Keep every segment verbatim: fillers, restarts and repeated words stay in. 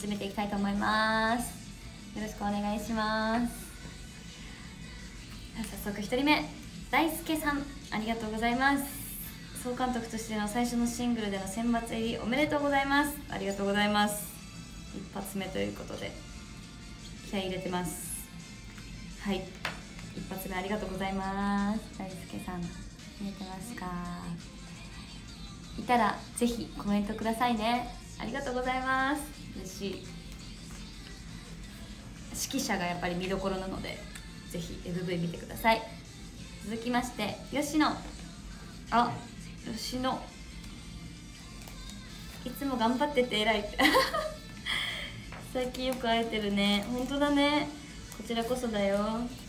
始めていきたいと思います。よろしくお願いします。早速ひとりめ、大輔さん、ありがとうございます。総監督としての最初のシングルでの選抜入りおめでとうございます。ありがとうございます。一発目ということで気合い入れてます。はい、一発目ありがとうございます。大輔さん見えてますか？いたらぜひコメントくださいね。ありがとうございます。嬉しい。指揮者がやっぱり見どころなのでぜひ エムブイ 見てください。続きまして吉野、あ、吉野いつも頑張ってて偉いって最近よく会えてるね。本当だね、こちらこそだよ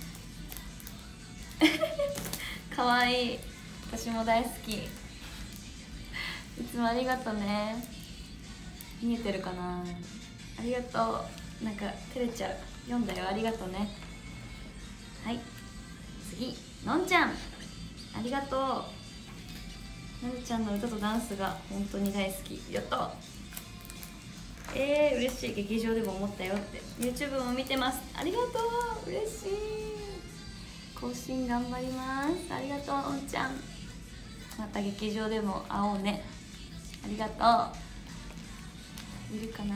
かわいい、私も大好き。いつもありがとうね。見えてるかな、ありがとう。なんか照れちゃう。読んだよ、ありがとうね。はい、次のんちゃん、ありがとう。のんちゃんの歌とダンスが本当に大好き。やった。えー、嬉しい。劇場でも思ったよって。 YouTube も見てます。ありがとう、嬉しい。更新頑張ります。ありがとう、のんちゃん。また劇場でも会おうね。ありがとう。いるかな。はい、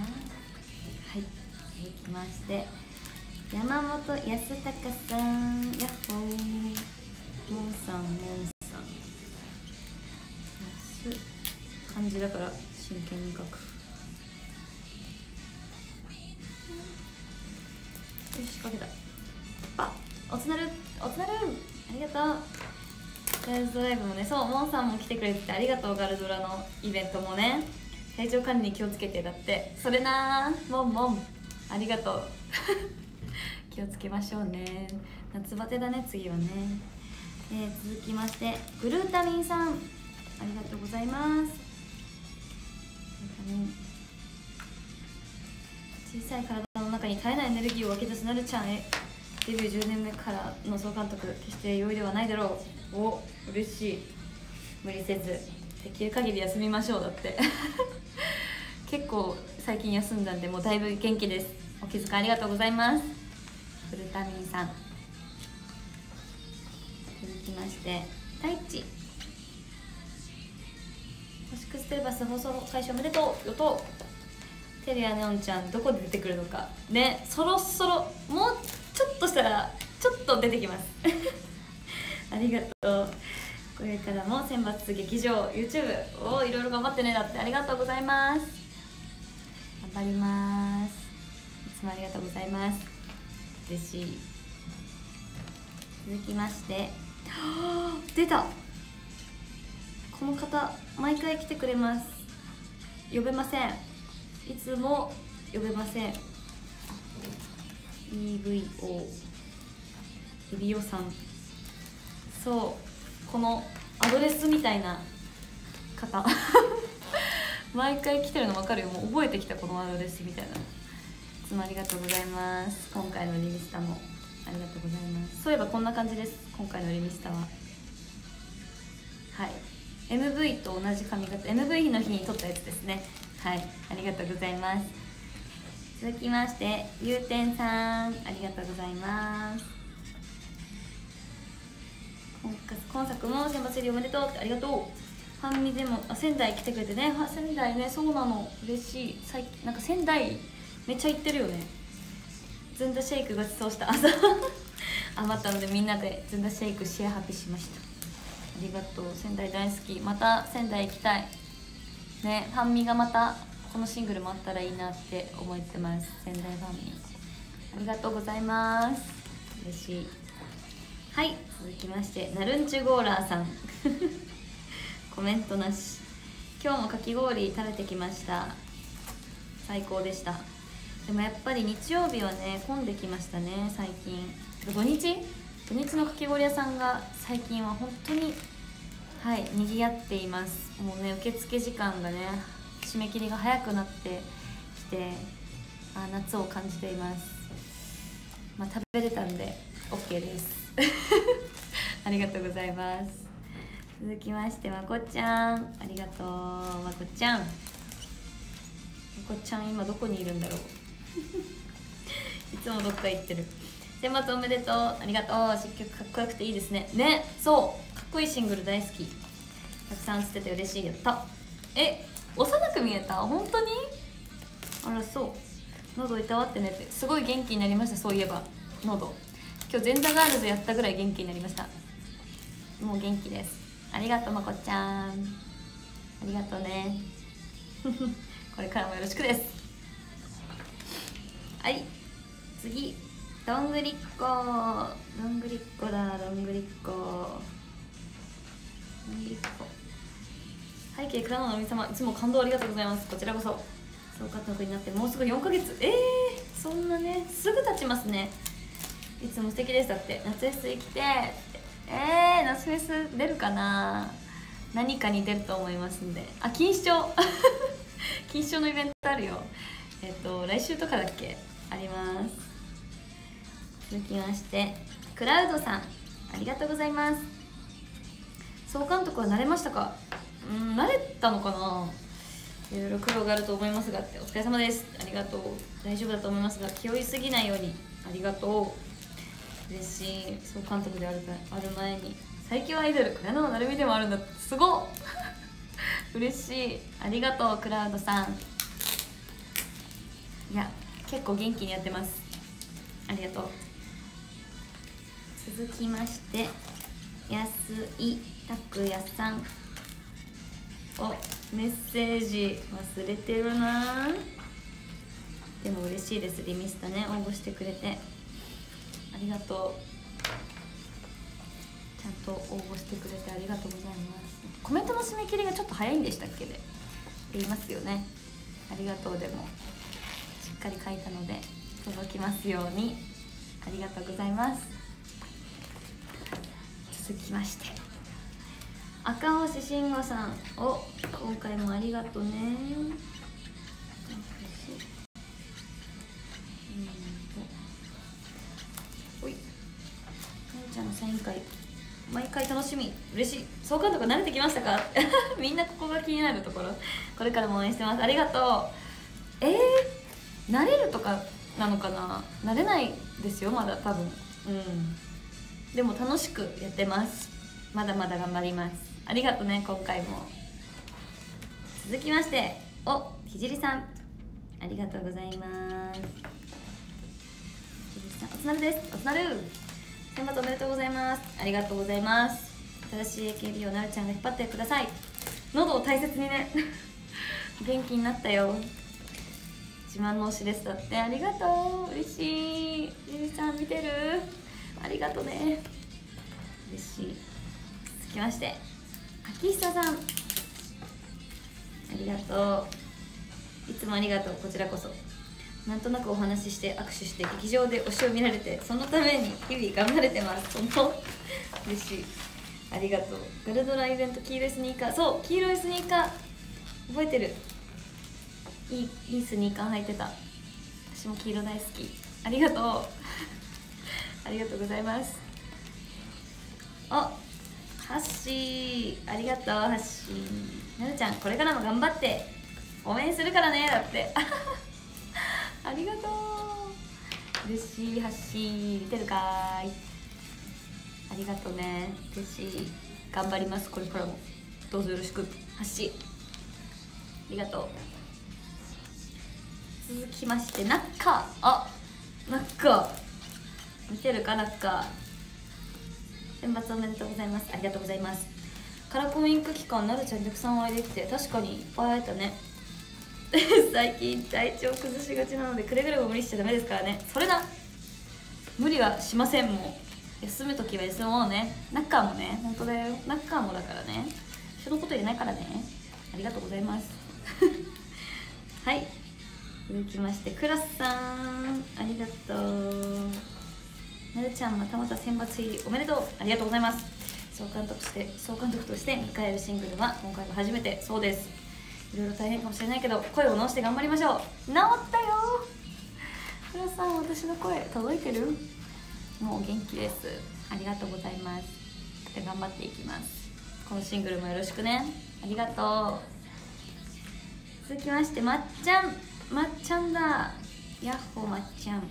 続きまして山本康隆さん、やっほー。モンさん、モンさん、安漢字だから真剣に書く。よし、書けた。あ、おつなる、おつなる、ありがとう。ガールズドライブもね、そう、モンさんも来てくれててありがとう。ガルドラのイベントもね、体調管理に気をつけて。だってそれなー、モンモンありがとう気をつけましょうね。夏バテだね、次はね。えー、続きましてグルータミンさん、ありがとうございます。小さい体の中に絶えないエネルギーを分け出すなるちゃんへ。デビューじゅうねんめからの総監督、決して容易ではないだろう。お、嬉しい。無理せずできる限り休みましょう。だって結構最近休んだんで、もうだいぶ元気です。お気遣いありがとうございます。グルタミンさん。続きまして太一、星屑テレバス放送開始おめでとう。よとテレアネオンちゃんどこで出てくるのかね。そろそろもうちょっとしたらちょっと出てきますありがとう。これからも選抜劇場 YouTube をいろいろ頑張ってね。だってありがとうございます。頑張ります。いつもありがとうございます。嬉しい。続きまして出た、この方毎回来てくれます。呼べません、いつも呼べません。 イーブイオー エビオさん、そうこのアドレスみたいな方毎回来てるの分かるよ。もう覚えてきた、このアドレスみたいな。いつもありがとうございます。今回のリミスタもありがとうございます。そういえばこんな感じです、今回のリミスタは。はい、 エムブイ と同じ髪型、 エムブイ の日に撮ったやつですね。はい、ありがとうございます。続きましてゆうてんさん、ありがとうございます。今作も選抜入りおめでとうって。ありがとう。ファンミでもあ仙台来てくれてね。仙台ね、そうなの、嬉しい。最近なんか仙台めっちゃ行ってるよね。ずんだシェイクごちそうした朝余ったのでみんなでずんだシェイクシェアハピしました。ありがとう。仙台大好き。また仙台行きたいね。ファンミがまたこのシングルもあったらいいなって思ってます。仙台ファンミありがとうございます。嬉しい。はい、続きましてナルンチュゴーラーさんコメントなし。今日もかき氷食べてきました。最高でした。でもやっぱり日曜日はね混んできましたね最近。土日土日のかき氷屋さんが最近は本当にはい賑わっています。もうね受付時間がね締め切りが早くなってきて、あ夏を感じています。まあ食べれたんで OK ですありがとうございます。続きましてまこちゃん、ありがとう。まこちゃんこっちゃん今どこにいるんだろういつもどっか行ってる。選抜おめでとう、ありがとう。新曲かっこよくていいですね。ね、そうかっこいいシングル大好き。たくさん捨てて嬉しい。やった。え、幼く見えた？本当に？あら、そう。喉いたわってねって、すごい元気になりました。そういえば喉、今日前座ガールズやったぐらい元気になりました。もう元気です。ありがとうまこちゃん、ありがとうねこれからもよろしくです。はい、次、どんぐりっこ。どんぐりっこだ、どんぐりっこ。どんぐりっこ。背景倉野のみ様、いつも感動ありがとうございます。こちらこそ。総監督になってもうすぐよんかげつ。えー、そんなね、すぐ経ちますね。いつも素敵です。だって夏フェス行きて、えー、夏フェス出るかな。何かに出ると思いますんで。あ、錦糸町錦糸町のイベントあるよ。えっと来週とかだっけ、あります。続きましてクラウドさん、ありがとうございます。総監督は慣れましたか？うん、慣れたのかな。いろいろ苦労があると思いますがって、お疲れ様です。ありがとう。大丈夫だと思いますが気負いすぎないように。ありがとう。嬉しい。総監督であるある前に最強アイドル倉野成美でもあるんだって、すごっ嬉しい。ありがとうクラウドさん。いや結構元気にやってます。ありがとう。続きまして安井拓也さん。お、メッセージ忘れてるな。でも嬉しいです。リミスタね、応募してくれてありがとう。ちゃんと応募してくれてありがとうございます。コメントの締め切りがちょっと早いんでしたっけでって言いますよね。ありがとう。でもしっかり書いたので届きますように。ありがとうございます。続きまして赤星慎吾さん。お、今回もありがとうね。おい、なるちゃんのサイン会毎回楽しみ、嬉しい。総監督慣れてきましたかみんなここが気になるところ。これからも応援してます。ありがとう。えー、慣れるとかなのかな。慣れないですよまだ多分。うん、でも楽しくやってます。まだまだ頑張ります。ありがとうね今回も。続きましてお、ひじりさん、ありがとうございます。ひじりさん、おつなるです。おつなる選抜おめでとうございます。ありがとうございます。新しい エーケービー をなるちゃんが引っ張ってください。喉を大切にね元気になったよ。自慢の推しです。だってありがとう。嬉しい。ゆりさん見てる？ありがとうね。嬉しい。続きまして秋久さん、ありがとう。いつもありがとう。こちらこそ。なんとなくお話しして握手して劇場で推しを見られて、そのために日々頑張れてます。本当嬉しい。ありがとう。ガルドライベント、黄色いスニーカー。そう、黄色いスニーカー覚えてる。いい、いいスニーカー履いてた。私も黄色大好き。ありがとうありがとうございます。お、ハッシー、ありがとう。ハッシー、なるちゃんこれからも頑張って応援するからね。だってありがとう。嬉しい。ハッシー見てるかーい。ありがとうね。嬉しい。頑張ります。これからもどうぞよろしく。ハッシーありがとう。続きましてナッカ。あ、ナッカ見てるか。ナッカ選抜おめでとうございます。ありがとうございます。カラコンインク期間なるちゃんたくさんお会いできて確かにいっぱい会えたね最近体調崩しがちなのでくれぐれも無理しちゃダメですからね。それだ、無理はしません。もう休む時は休もうね。ナッカーもね、本当だよ。ナッカーもだからね、人のこと言えないからね。ありがとうございますはい、続きましてクラスさん、ありがとう。なるちゃんまたまた選抜入りおめでとう。ありがとうございます。総監督として総監督として迎えるシングルは今回が初めて。そうです、いろいろ大変かもしれないけど声を直して頑張りましょう。治ったよクラスさん、私の声届いてる？もう元気です。ありがとうございます。頑張っていきます。このシングルもよろしくね。ありがとう。 続きましてまっちゃん、まっちゃんだ、やっほーまっちゃん、まっ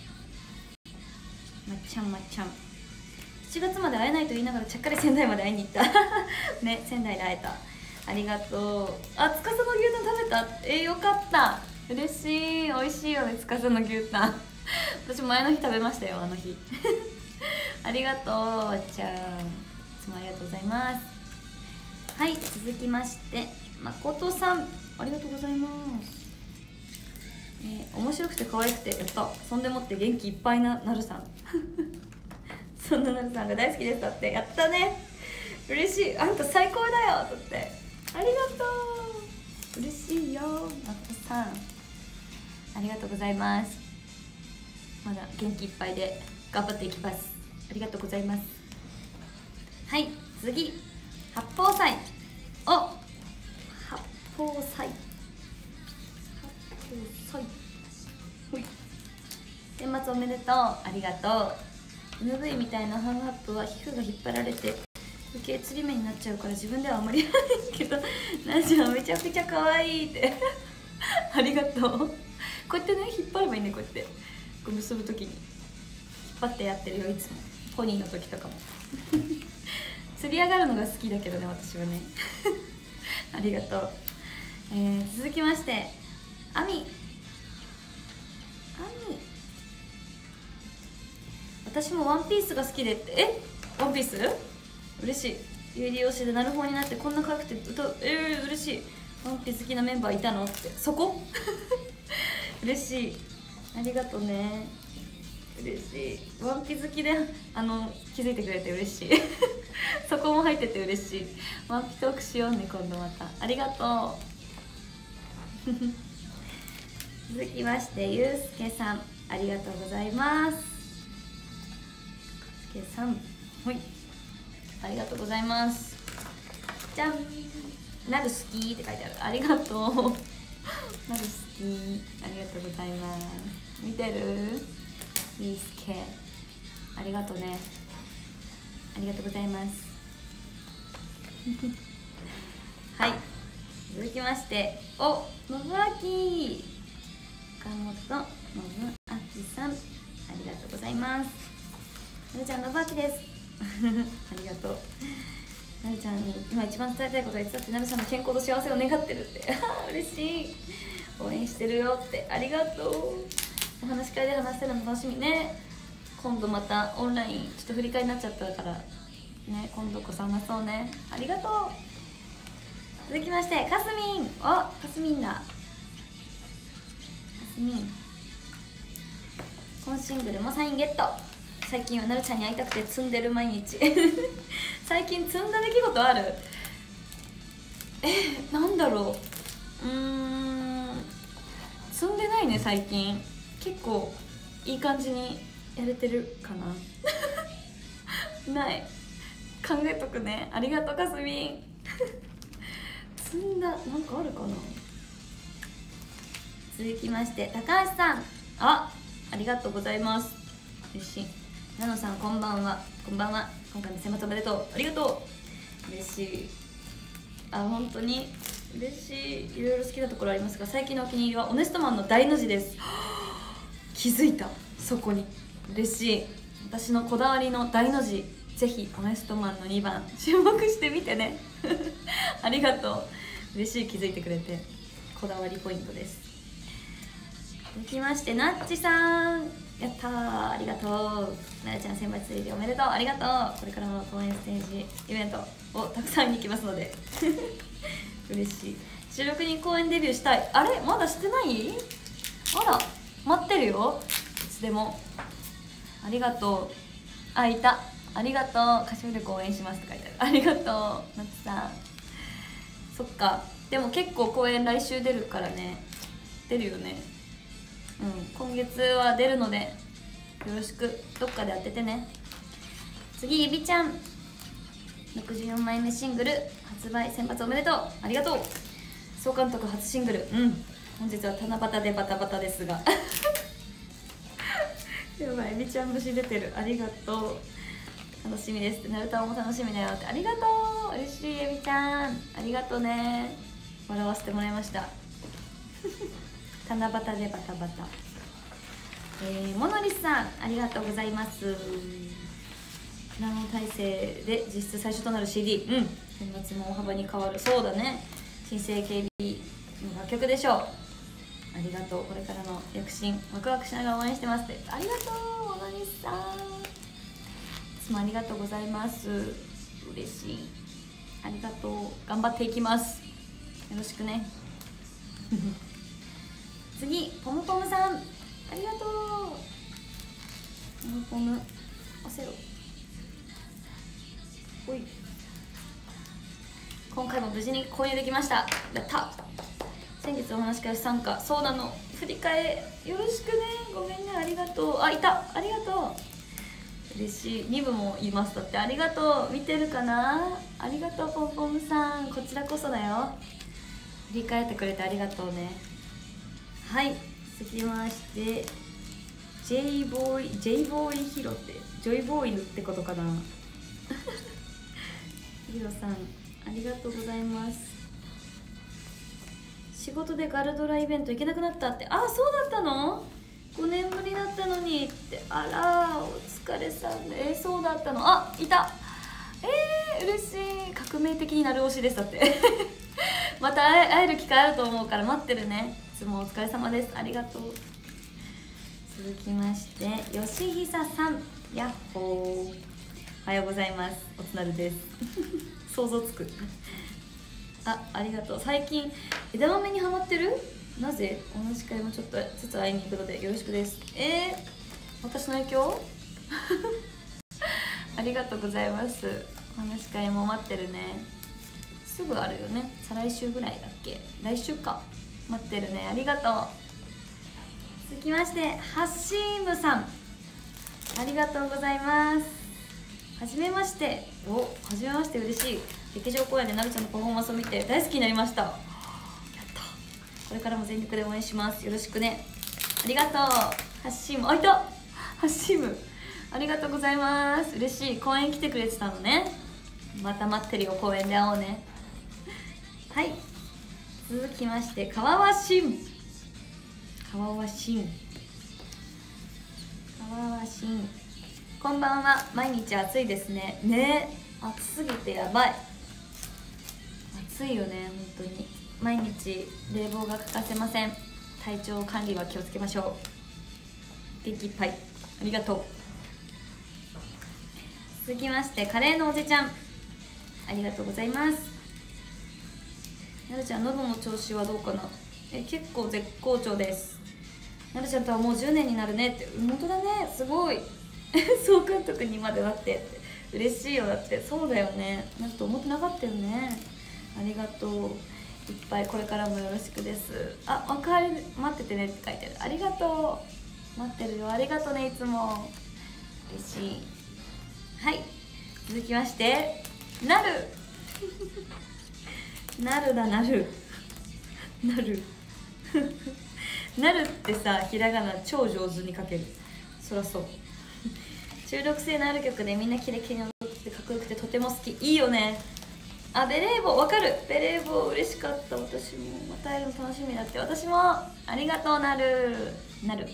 ちゃんまっちゃん。しちがつまで会えないと言いながらちゃっかり仙台まで会いに行ったね、仙台で会えた、ありがとう。あ、つかさの牛タン食べた、えー、よかった、嬉しい、美味しいよね、つかさの牛タン私前の日食べましたよ、あの日ありがとう、わっちゃん、いつもありがとうございます。はい、続きましてまことさん、ありがとうございます。えー、面白くて可愛くてやった、そんでもって元気いっぱいななるさんそんななるさんが大好きですだって、やったね、嬉しい、あんた最高だよだって、ありがとう、嬉しいよまことさん、ありがとうございます。まだ元気いっぱいで頑張っていきます、ありがとうございます。はい、次八宝菜、お八宝菜、八宝菜、ほい、年末おめでとう、ありがとう。 エムブイ みたいなハンガーアップは皮膚が引っ張られて余計つり目になっちゃうから自分ではあんまりやらないけどなじはめちゃくちゃ可愛いってありがとう。こうやってね引っ張ればいいね、こうやってこう結ぶ時に引っ張ってやってるよ、いつもポニーの時とかも釣り上がるのが好きだけどね、私はねありがとう。えー、続きましてあみ、あみ、私もワンピースが好きでって、え、ワンピース嬉しい、ユーディー推しでなる方になってこんな可愛くて歌う、えー、嬉しい、ワンピ好きなメンバーいたのって、そこ嬉しい、ありがとうね、嬉しい、ワンピ好きであの気づいてくれて嬉しいそこも入ってて嬉しい、ワンピトークしようね今度また、ありがとう続きましてゆうすけさん、ありがとうございます。すけさん、ほい、ありがとうございます。じゃん、なる好きって書いてある、ありがとうなる好き、ありがとうございます。見てるゆうすけ、ありがとうね、ありがとうございますはい、続きましてお、のぶあき、岡本のぶあきさん、ありがとうございます。なるちゃん、のぶあきですありがとう。なるちゃんに今一番伝えたいことがいつだって、なるちゃんの健康と幸せを願ってるって嬉しい、応援してるよって、ありがとう。お話し会で話せるの楽しみね。今度またオンラインちょっと振り替えになっちゃったからね、今度こそ話そうね、ありがとう。続きましてかすみん、お、かすみんだ、かすみん、今シングルもサインゲット。最近はなるちゃんに会いたくて積んでる毎日最近積んだ出来事ある？え、なんだろう、うーん、積んでないね最近。結構いい感じにやれてるかなない考えとくね、ありがとうかすみん積んだなんかあるかな。続きまして高橋さん、あ、ありがとうございます、嬉しい。なのさん、こんばんは。こんばんは。今回の選抜おめでとう、ありがとう、嬉しい。あ、本当に嬉しい。いろいろ好きなところありますが、最近のお気に入りはオネストマンの大の字です気づいた、そこに。嬉しい、私のこだわりの大の字、ぜひオネストマンのにばん注目してみてねありがとう、嬉しい、気づいてくれて。こだわりポイントです。続きましてなっちさん、やったー、ありがとう。なるちゃん選抜入りおめでとう、ありがとう。これからも公演ステージイベントをたくさんに行きますので嬉しい。収録に公演デビューしたい。あれ、まだしてない？まだ待ってるよ、いつでも。ありがとう。あ、いた、ありがとう。歌唱力応援しますって書いてある、ありがとうなっちさん。そっか、でも結構公演来週出るからね。出るよね。うん、今月は出るのでよろしく、どっかで当ててね。次、ゆびちゃん、ろくじゅうよんまいめシングル発売、選抜おめでとう、ありがとう。総監督初シングル、うん、本日は七夕でバタバタですがやばい、ゆびちゃん節出てる、ありがとう。楽しみですって、なるたおも楽しみだよって、ありがとう、嬉しい。ゆびちゃん、ありがとうね、笑わせてもらいました。 七夕でバタバタ。えー、モノリスさんありがとうございます。ナノ体制で実質最初となる シーディー、うん、年末も大幅に変わる。そうだね、新生 ケービー の楽曲でしょう。ありがとう。これからの躍進ワクワクしながら応援してますって。ありがとうモノリスさん、いつもありがとうございます。嬉しい、ありがとう。頑張っていきます、よろしくね。次ポムポムさんありがとう。ポムポム押せろ。おい、今回も無事に購入できました。やった。先月お話し会参加、そうなの、振り替えよろしくね。ごめんね、ありがとう。あ、いた、ありがとう、嬉しい。に部もいます。だってありがとう。見てるかな、ありがとうポンポンさん、こちらこそだよ。振り返ってくれてありがとうね。はい、続きまして J ボーイ J ボーイヒロってジョイボーイってことかな。ヒロさんありがとうございます。仕事でガルドライベント行けなくなったって。あ、そうだったの、ごねんぶりだったのにって。あらお疲れさんで。えー、そうだったの。あ、いた。えー、嬉しい。革命的になる推しでしたってまた会える機会あると思うから待ってるね。いつもお疲れ様です、ありがとう。続きまして吉久さん、やっほー、おはようございます、おつなるです想像つくあ、ありがとう。最近枝豆にハマってる。なぜお話し会もちょっとずつ会いに行くのでよろしくです。えー、私の影響ありがとうございます。お話し会も待ってるね。すぐあるよね、再来週ぐらいだっけ、来週か、待ってるね、ありがとう。続きましてハッシームさんありがとうございます。はじめまして。お、はじめまして、嬉しい。劇場公演でなるちゃんのパフォーマンスを見て大好きになりました。やった。これからも全力で応援します、よろしくね。ありがとうハッシーム。あ、いた、ハッシームありがとうございます、嬉しい。公演来てくれてたのね。また待ってるよ、公演で会おうね。はい、続きまして川和新川和新川和新こんばんは。毎日暑いですね。ね、暑すぎてやばい。暑いよね、本当に。毎日冷房が欠かせません。体調管理は気をつけましょう。元気いっぱい、ありがとう。続きましてカレーのおじちゃんありがとうございます。なるちゃん、喉の調子はどうかな。え、結構絶好調です。なるちゃんとはもうじゅうねんになるねって。本当だね、すごい総監督にまでなってって嬉しいよ。だってそうだよね、なると思ってなかったよね。ありがとう。いっぱいこれからもよろしくです。あ、おかわり待っててねって書いてある。ありがとう、待ってるよ。ありがとうね、いつも嬉しい。はい、続きましてなるなるだ、なるなるなるってさ、ひらがな超上手に書ける。そらそう収録性のある曲でみんなキレキレに踊っててかっこよくてとても好き。いいよね。あ、ベレー帽わかる。ベレー帽嬉しかった。私もまた会えるの楽しみだって。私もありがとう。なるなるあ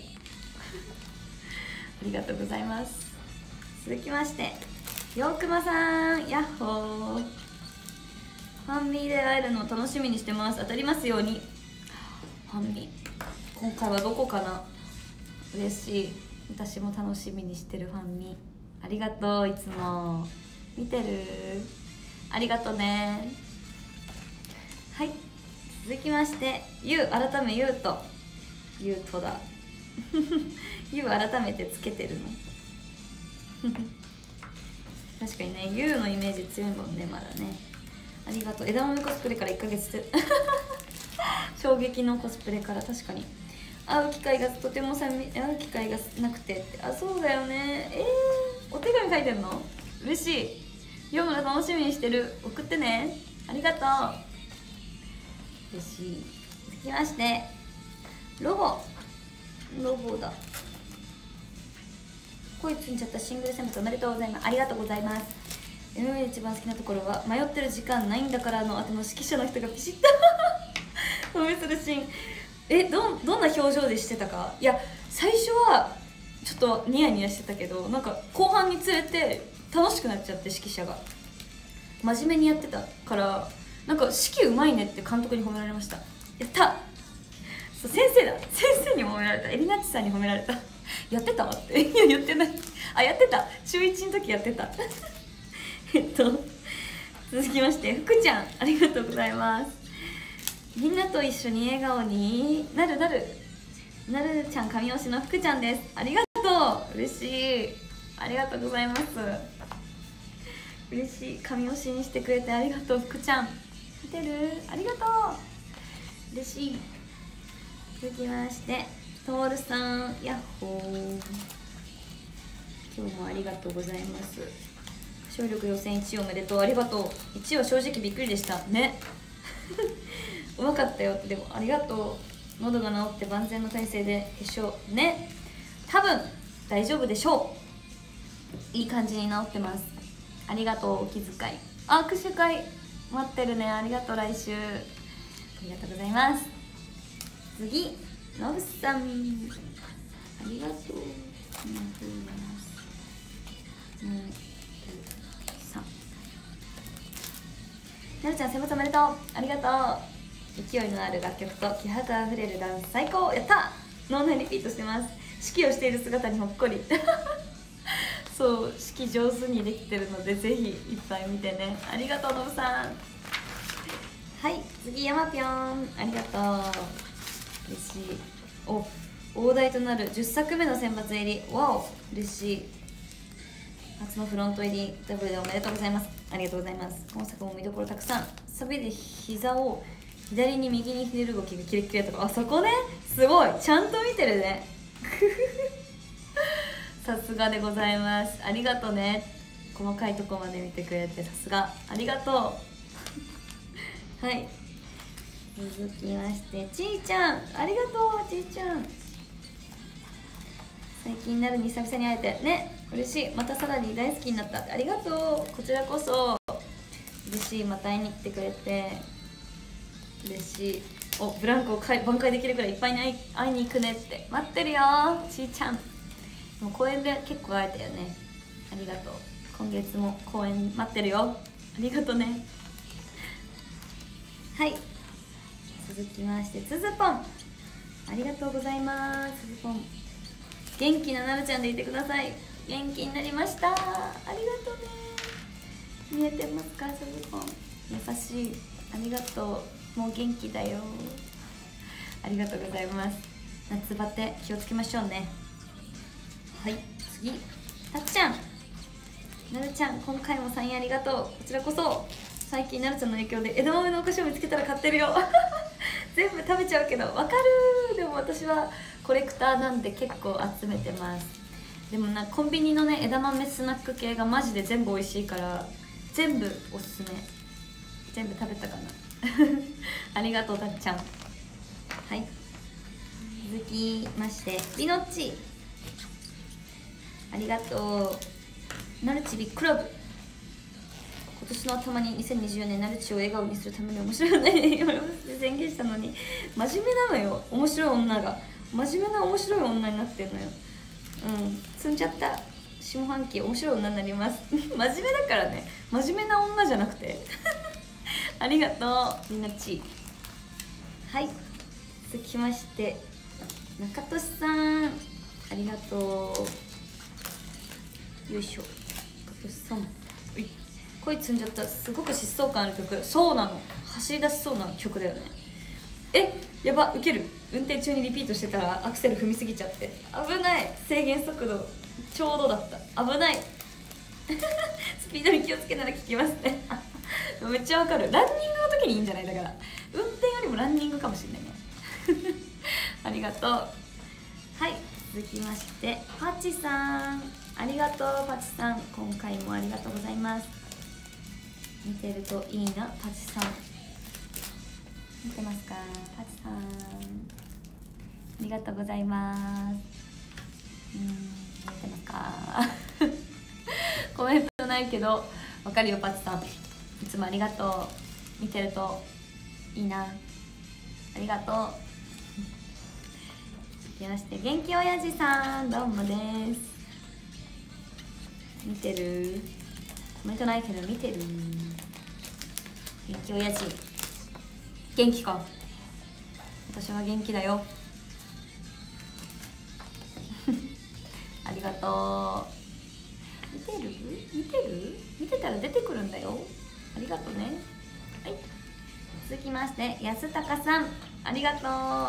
りがとうございます。続きましてようくまさん、やっほー。ファンミで会えるのを楽しみにしてます。当たりますように。ファンミ今回はどこかな。嬉しい。私も楽しみにしてるファンミ。ありがとう。いつも見てる。ありがとうね。はい、続きましてゆう、改めゆうとゆうとだゆう改めてつけてるの確かにね、ゆうのイメージ強いもんね、まだね。ありがとう。枝豆コスプレからいっかげつで衝撃のコスプレから。確かに会う機会がとても寂会う機会がなくてって。あ、そうだよね。えー、お手紙書いてんの。嬉しい。読むの楽しみにしてる。送ってね。ありがとう。嬉しい。続きましてロボロボだ。恋つんちゃったシングル選抜おめでとうございます。ありがとうございます。今まで一番好きなところは迷ってる時間ないんだからの後の指揮者の人がピシッとおめするシーン。 えどどんな表情でしてたか。いや最初はちょっとニヤニヤしてたけど、なんか後半につれて楽しくなっちゃって、指揮者が真面目にやってたから、なんか指揮うまいねって監督に褒められました。やった。そう先生だ、先生にも褒められた。エリナッチさんに褒められた。やってたっていや言ってない。あやってた、中いちの時やってたえっと続きまして、福ちゃんありがとうございます。みんなと一緒に笑顔になるなるなるちゃん神推しの福ちゃんです。ありがとう、嬉しい、ありがとうございます。嬉しい、神推しにしてくれてありがとう。福ちゃん見てる、ありがとう、嬉しい。続きましてトールさん、ヤッホー、今日もありがとうございます。勝力予選いちいおめでとう、ありがとう。いちいは正直びっくりでしたねうまかったよ。でもありがとう。喉が治って万全の体制で決勝ね、多分大丈夫でしょう。いい感じに治ってます。ありがとう、お気遣い。あ、握手会待ってるね、ありがとう。来週ありがとうございます。次、のぶさんありがとう。うんさなるちゃん選抜おめでとう、ありがとう。勢いのある楽曲と気迫あふれるダンス最高、やった。脳内リピートしてます。指揮をしている姿にほっこりそう指揮上手にできてるのでぜひいっぱい見てね。ありがとうのぶさん。はい次、やまぴょんありがとう、嬉しい。お大台となるじゅっさくめの選抜入り、わお嬉しい。初のフロント入りダブルでおめでとうございます。ありがとうございます。今作も見どころたくさん。サビで膝を左に右にひねる動きがキレッキレとか、あそこね、すごいちゃんと見てるねさすがでございます。ありがとうね、細かいとこまで見てくれてさすが、ありがとうはい続きましてちーちゃんありがとう。ちーちゃん最近なるに久々に会えてね、嬉しい。またさらに大好きになった。ありがとう、こちらこそ嬉しい。また会いに来てくれて嬉しい。おブランコを挽回できるくらいいっぱいに会い会いに行くねって待ってるよちーちゃん。でも公園で結構会えたよね、ありがとう。今月も公演待ってるよ、ありがとうね。はい続きましてつずぽんありがとうございます。つずぽん元気ななるちゃんでいてください。元気になりました、ありがとうね。見えてますか、つずぽん優しい、ありがとう。もう元気だよ、ありがとうございます。夏バテ気をつけましょうね。はい次、たっちゃんなるちゃん今回もサインありがとう。こちらこそ。最近なるちゃんの影響で枝豆のお菓子を見つけたら買ってるよ全部食べちゃうけどわかる。でも私はコレクターなんで結構集めてます。でもなコンビニのね枝豆スナック系がマジで全部美味しいから全部おすすめ。全部食べたかなありがとうたっちゃん。はい続きましてりのっちありがとう。なるちビッグラブ今年の頭ににせんにじゅうよねんなるちを笑顔にするために面白いよね宣言したのに真面目なのよ。面白い女が真面目な面白い女になってんのよ。うん積んじゃった。下半期面白い女になります真面目だからね、真面目な女じゃなくてありがとうりなち。はい続きまして中俊さんありがとう。よいしょ、中俊さん声積んじゃった。すごく疾走感ある曲。そうなの、走り出しそうな曲だよね。えやば、ウケる。運転中にリピートしてたらアクセル踏みすぎちゃって危ない。制限速度ちょうどだった、危ないスピードに気をつけなら聞きますねめっちゃわかる。ランニングの時にいいんじゃない。だから運転よりもランニングかもしれないねありがとう。はい続きましてパチさんありがとう。パチさん今回もありがとうございます。見てるといいな。パチさん見てますか。パチさんありがとうございます。うん見てますかコメントないけどわかるよ。パチさんいつもありがとう。見てるといいな、ありがとうきまして、元気おやじさん、どうもです。見てる？コメントないけど見てる？元気おやじ、元気か？私は元気だよ。ありがとう。見てる？見てる？見てたら出てくるんだよ。ありがとうね。はい、続きまして安高さん、ありがとう。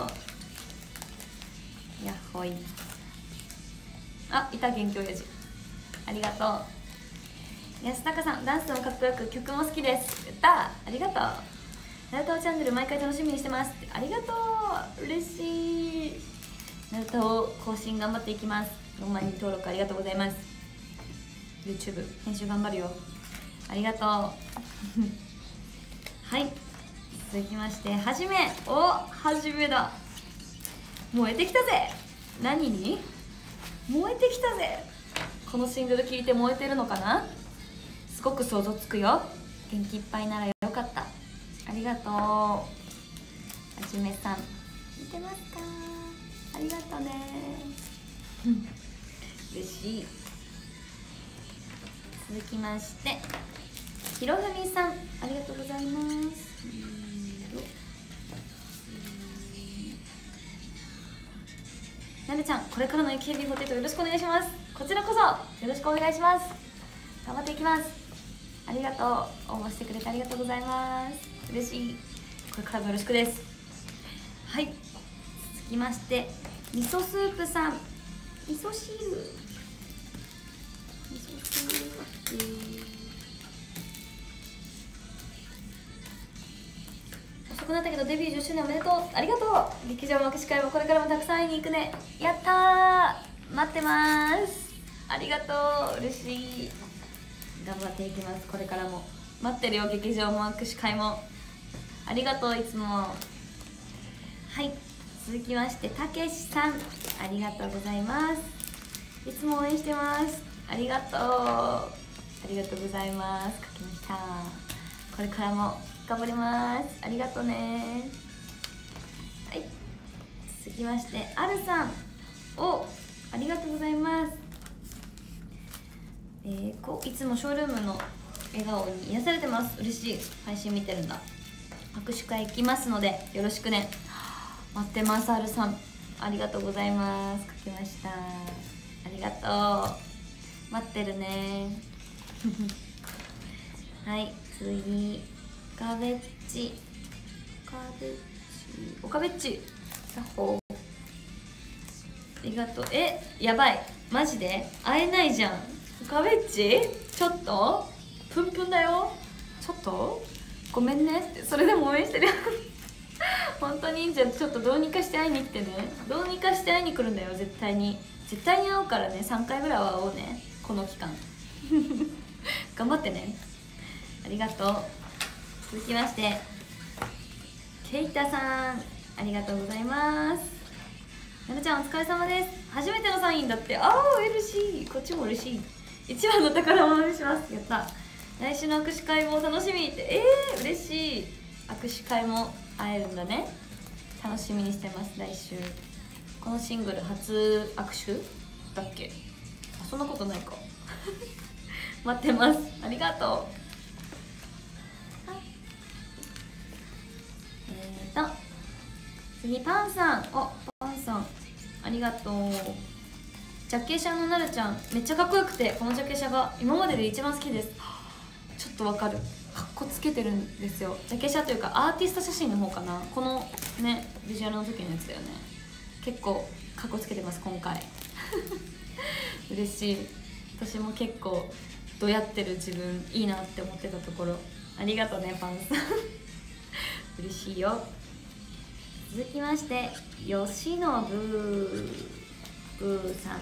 やっほい。あ、いた、元気おやじ、ありがとう。安高さん、ダンスもかっこよく曲も好きです。やった、ありがとう。ナルトチャンネル毎回楽しみにしてます。ありがとう、嬉しい。ナルト更新頑張っていきます。よんまんにん登録ありがとうございます。 YouTube 編集頑張るよ。ありがとう。はい、続きましてはじめ。お、はじめだ。燃えてきたぜ。何に燃えてきたぜ。このシングル聴いて燃えてるのかな。すごく想像つくよ。元気いっぱいならよかった。ありがとう。はじめさん、見てますか？ありがとうね。嬉しい。続きましてひろふみさん、ありがとうございます。なるちゃん、これからの エーケービーフォーティーエイト よろしくお願いします。こちらこそよろしくお願いします。頑張っていきます。ありがとう。応募してくれてありがとうございます。嬉しい。これからもよろしくです。はい、続きまして味噌スープさん、味噌汁、味噌スープ。遅くなったけどデビューじゅっしゅうねんおめでとう。ありがとう。劇場も握手会もこれからもたくさん会いに行くね。やったー、待ってます。ありがとう、嬉しい。頑張っていきます。これからも待ってるよ。劇場も握手会もありがとう、いつも。はい、続きましてたけしさん、ありがとうございます。いつも応援してます。ありがとう、ありがとうございます。書きました。これからも頑張ります。ありがとうね。はい、続きましてあるさん、お、ありがとうございます。えー、こういつもショールームの笑顔に癒されてます。嬉しい。配信見てるんだ。握手会行きますのでよろしくね。待ってます。あるさん、ありがとうございます。書きました。ありがとう、待ってるね。はい、次カベッチ、カベッチ、おかべっち、ヤッホー、ありがとう。え、やばい、マジで会えないじゃん。おかべっち、ちょっとプンプンだよ。ちょっとごめんねって、それでも応援してる。本当に。じゃあちょっとどうにかして会いに来てね。どうにかして会いに来るんだよ。絶対に絶対に会うからね。さんかいぐらいは会おうね、この期間。頑張ってね。ありがとう。続きましてケイタさん、ありがとうございます。なるちゃん、お疲れ様です。初めてのサインだって。ああ、嬉しい。こっちも嬉しい。一番の宝物にします。やった。来週の握手会も楽しみって。えー、嬉しい。握手会も会えるんだね。楽しみにしてます。来週このシングル初握手だっけ。あ、そんなことないか。待ってます。ありがとう。えーと次パンさん。お、パンさん、ありがとう。ジャケ写のなるちゃん、めっちゃかっこよくて、このジャケ写が今までで一番好きです。ちょっとわかる。かっこつけてるんですよ。ジャケ写というかアーティスト写真の方かな。このね、ビジュアルの時のやつだよね。結構かっこつけてます、今回。嬉しい。私も結構どうやってる自分いいなって思ってたところ、ありがとうね、パンさん。嬉しいよ。続きましてよしのぶブーさん。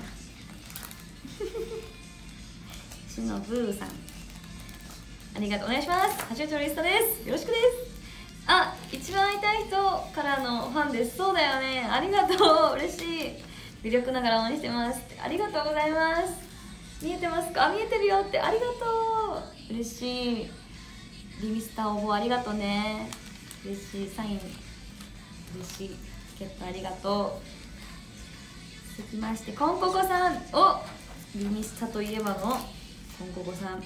しのぶーさん、ありがとう。お願いします。初めてのリストです。よろしくです。あ、一番会いたい人からのファンです。そうだよね、ありがとう。嬉しい。微力ながら応援してます。ありがとうございます。見えてますか？見えてるよって。ありがとう。嬉しい。リミスター応募ありがとうね。嬉しい。サイン嬉しい。チケットありがとう。 続きましてコンココさん、おリミスタといえばのコンココさん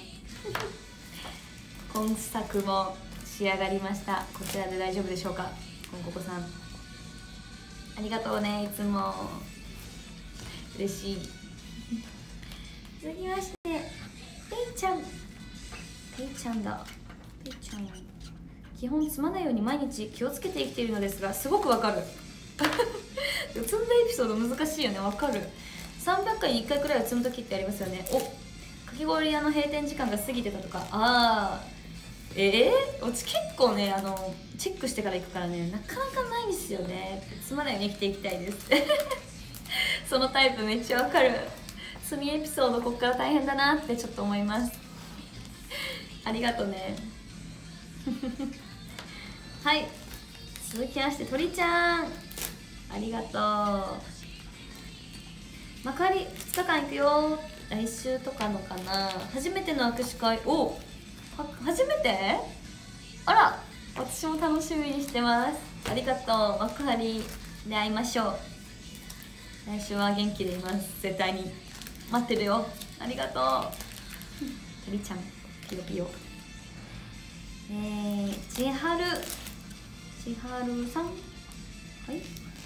今作も仕上がりました。こちらで大丈夫でしょうか。コンココさんありがとうね、いつも嬉しい。続きましてペイちゃん、ペイちゃんだ。ペイちゃん基本積まないように毎日気をつけて生きているのですが、すごくわかる積んだエピソード難しいよね。わかる。さんびゃっかいにいっかいくらいは積む時ってありますよね。おかき氷屋の閉店時間が過ぎてたとか。ああええー、うち結構ねあのチェックしてから行くからね、なかなかないんですよね。積まないように生きていきたいですそのタイプめっちゃわかる。積みエピソードこっから大変だなってちょっと思いますありがとねはい続きまして鳥ちゃんありがとう。幕張ふつかかん行くよ。来週とかのかな。初めての握手会。おは初めて。あら私も楽しみにしてます。ありがとう。幕張で会いましょう。来週は元気でいます。絶対に待ってるよ。ありがとう鳥ちゃんピヨピヨ。えー、千春千春さんはい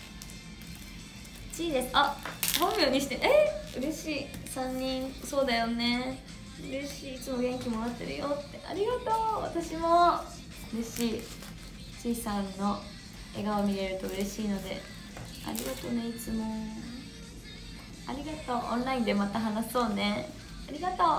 ちいです。あ本名にしてえ嬉しい。さんにんそうだよね。嬉しい。いつも元気もらってるよってありがとう。私も嬉しい。ちいさんの笑顔見れると嬉しいのでありがとうね。いつもありがとう。オンラインでまた話そうね。ありがとう。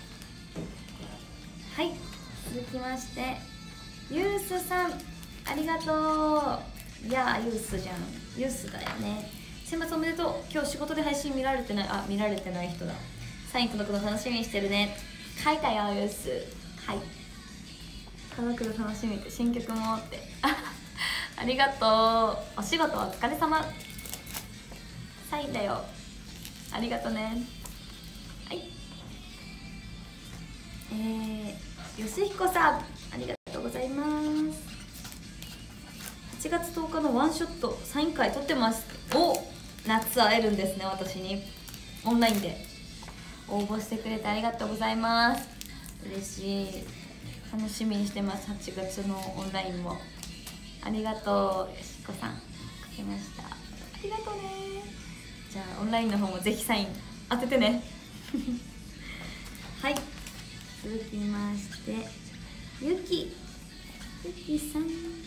はい続きましてユースさんありがとう。いやーユースじゃん。ユースだよね。選抜おめでとう。今日仕事で配信見られてない。あ見られてない人だ。サイン届くの楽しみにしてるね。書いたよユース。はい届くの楽しみって新曲もってありがとう。お仕事お疲れ様。サインだよ。ありがとね。はいえー、よしひこさんありがとうございます。はちがつとおかのワンショットサイン会撮ってます。お夏会えるんですね。私にオンラインで応募してくれてありがとうございます。嬉しい。楽しみにしてます。はちがつのオンラインもありがとう。よしひこさんかけました。ありがとうね。じゃあオンラインの方もぜひサイン当ててねはい続きましてゆきゆきさん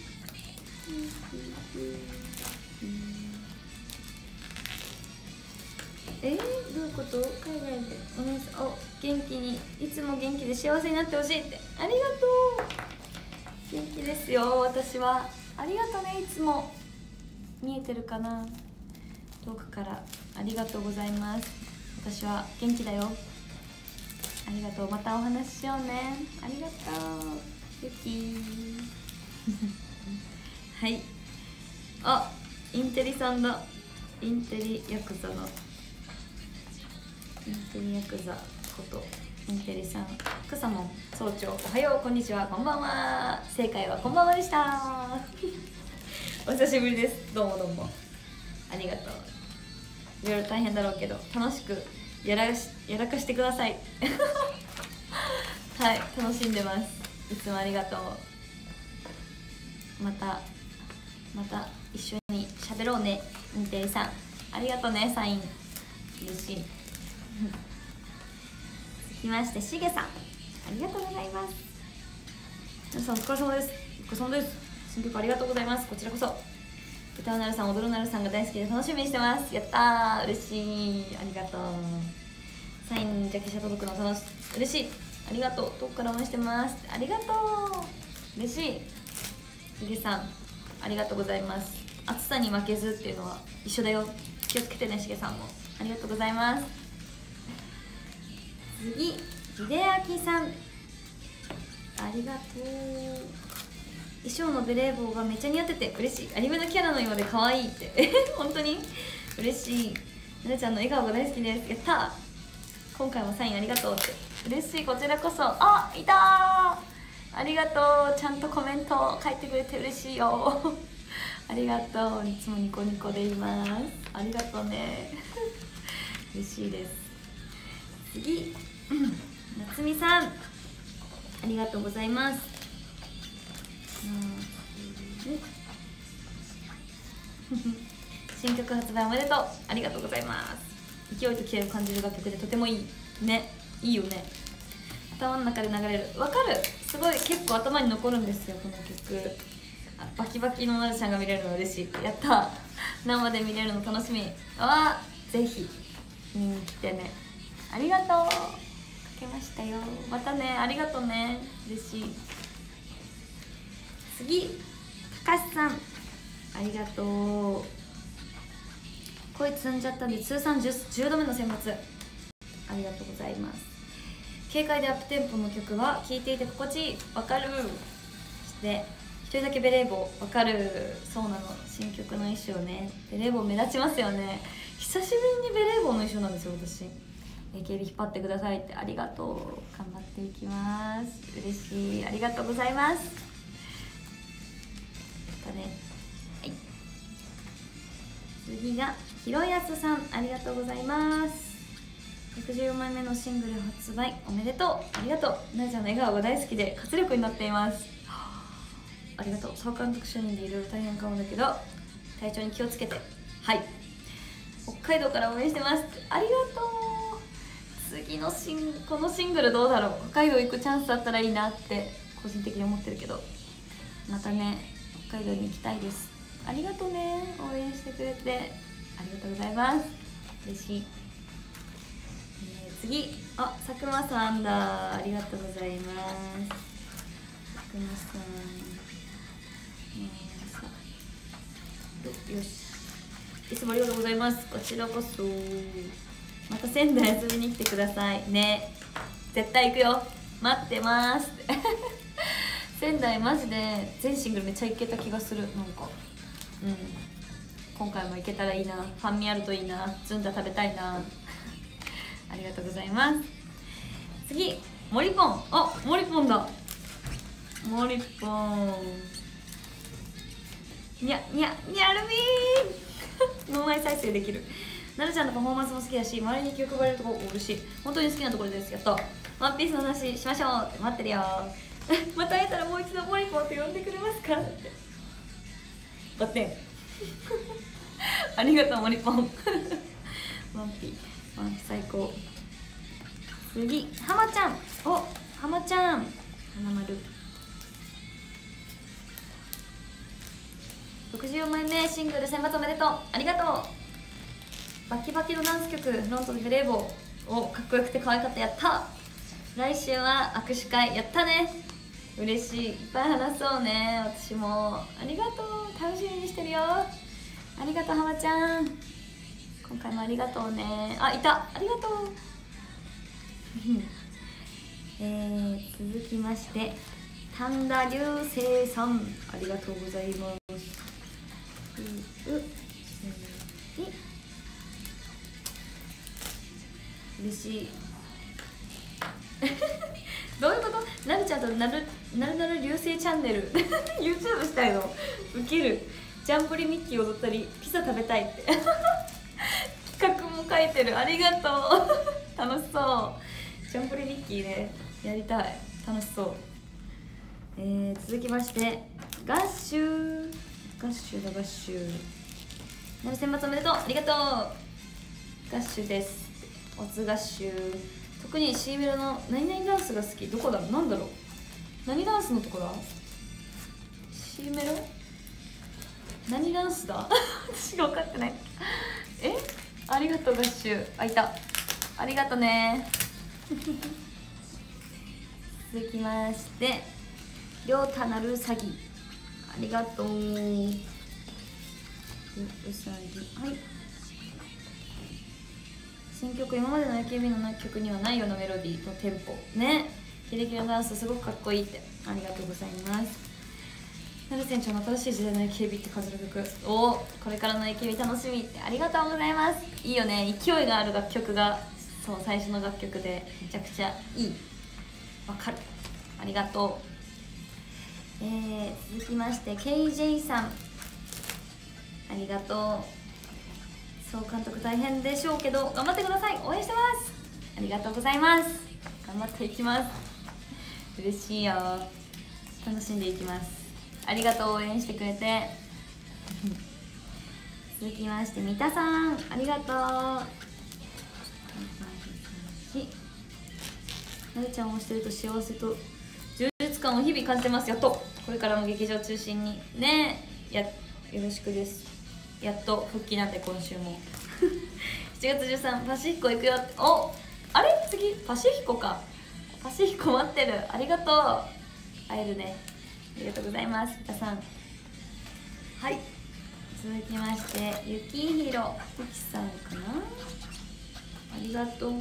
えー、どういうこと。海外でお姉さんお元気にいつも元気で幸せになってほしいってありがとう。元気ですよ私は。ありがとうね。いつも見えてるかな遠くからありがとうございます。私は元気だよ。ありがとう。またお話ししようね。ありがとうゆきはいあインテリさんだ。インテリヤクザのインテリヤクザことインテリさん。くさもん早朝おはようこんにちはこんばんは。正解はこんばんはでしたお久しぶりです。どうもどうもありがとう。いろいろ大変だろうけど楽しくやらしやらかしてくださいはい楽しんでます。いつもありがとう。またまた一緒に喋ろうね。インテリさんありがとうね。サイン嬉しい続きましてしげさんありがとうございます。皆さんお疲れ様です。お疲れ様です。新曲ありがとうございます。こちらこそ歌うなるさん踊るなるさんが大好きで楽しみにしてます。やったー嬉しい。ありがとう。サインジャケ写届くの楽しい嬉しい。ありがとう。遠くから応援してます。ありがとう嬉しい。しげさんありがとうございます。暑さに負けずっていうのは一緒だよ。気をつけてねしげさんもありがとうございます。次秀明さんありがとう。衣装のベレー帽がめっちゃ似合ってて嬉しい。アニメのキャラのようで可愛いってえ本当に嬉しい。なるちゃんの笑顔が大好きです。やったー。今回もサインありがとうって嬉しい。こちらこそ。あいたーありがとう。ちゃんとコメント書いてくれて嬉しいよあありがとう。いつもニコニコでいます。ありがとうね嬉しいです。次夏美さん、ありがとうございます。新曲発売おめでとう。ありがとうございます。勢いと気合を感じる楽曲でとてもいいね。いいよね。頭の中で流れる。わかる。すごい結構頭に残るんですよこの曲。バキバキのなるちゃんが見れるの嬉しい。やった。生で見れるの楽しみ。はぜひ見に来てね。ありがとう。かけましたよ。またね。ありがとうね。嬉しい。次、たかしさん、ありがとう。声積んじゃったんで通算 10, じゅうどめの選抜。ありがとうございます。軽快でアップテンポの曲は聴いていて心地いい。わかる。そして一人だけベレー帽。わかる。そうなの。新曲の衣装ね。ベレー帽目立ちますよね。久しぶりにベレー帽の衣装なんですよ私。 エーケービー 引っ張ってくださいって。ありがとう。頑張っていきます。嬉しい。ありがとうございます。またね。はい、次がひろやすさん、ありがとうございます。ろくじゅうよんまいめのシングル発売おめでとう。ありがとう。なえちゃんの笑顔が大好きで活力になっています。ありがとう。総監督就任でいろいろ大変かもだけど体調に気をつけて。はい、北海道から応援してます。ありがとう。次のシンこのシングルどうだろう。北海道行くチャンスあったらいいなって個人的に思ってるけど、またね北海道に行きたいです。ありがとうね。応援してくれてありがとうございます。嬉しい。次、あ、佐久間さんだ。ありがとうございます。佐久間さん、えー、よし、いつもありがとうございます。こちらこそ。また仙台遊びに来てくださいね。絶対行くよ。待ってます仙台マジで全シングルめっちゃ行けた気がする。なんかうん今回も行けたらいいな。ファンミあるといいな。ずんだ食べたいなありがとうございます。次、モリポン。あ、モリポンだ。モリポン。にゃ、にゃ、にゃるみー脳内再生できる。なるちゃんのパフォーマンスも好きだし、周りに気を配れるところ嬉しい。本当に好きなところです。やっと。ワンピースの話しましょうって待ってるよまた会えたらもう一度モリポンって呼んでくれますかって。待ってありがとう、モリポンワンピーワンピ最高。次、はまちゃん。お、はまちゃん。はなまる。ろくじゅうよんまいめシングル選抜おめでとう。ありがとう。バキバキのダンス曲、フロントでベレー帽。お、かっこよくて可愛かった。やった。来週は握手会。やったね。嬉しい。いっぱい話そうね。私も。ありがとう。楽しみにしてるよ。ありがとう、はまちゃん。今回もありがとうね。あ、いた。ありがとうえー、続きまして丹田流星さん、ありがとうございます。うう嬉しいどういうこと？なるちゃんとなるなるなる流星チャンネルYouTube したいの？ウケる。ジャンプリミッキー踊ったりピザ食べたいって企画も書いてる。ありがとう楽しそう。ジャンプリミッキーね、やりたい。楽しそう。えー、続きましてガッシュガッシュだガッシュ。なる選抜おめでとう。ありがとう。ガッシュです。オツガッシュ。特に C メロの何々ダンスが好き。どこだろう、なんだろう、何ダンスのとこだ C メロ何ダンスだ私が分かってないえ、ありがとうガッシュ。あ、いた。ありがとね続きましてりょうたなる詐欺、ありがとう。うさぎ、はい。新曲、今までの エーケービー の曲にはないようなメロディーとテンポね。キレキレのダンスすごくかっこいいって。ありがとうございます。なる船長の新しい時代の エーケービー って飾る曲、おお、これからの エーケービー 楽しみって。ありがとうございます。いいよね、勢いがある楽曲が。そう、最初の楽曲でめちゃくちゃいい。わかる。ありがとう。えー、続きまして ケージェー さん、 ありがとう。そう監督大変でしょうけど頑張ってください。応援してます。ありがとうございます。頑張っていきます。嬉しいよ。楽しんでいきます。ありがとう、応援してくれて。続きまして三田さん、ありがとう。なるちゃんをしてると幸せと充実感を日々感じてます。やっとこれからも劇場中心にね、やよろしくです。やっと復帰なんで今週もしちがつじゅうさんパシフィコ行くよ。お、あれ次パシフィコか。パシフィコ待ってる。ありがとう。会えるね。ありがとうございます皆さん。はい、続きましてゆきひろゆきさんかな。ありがとう。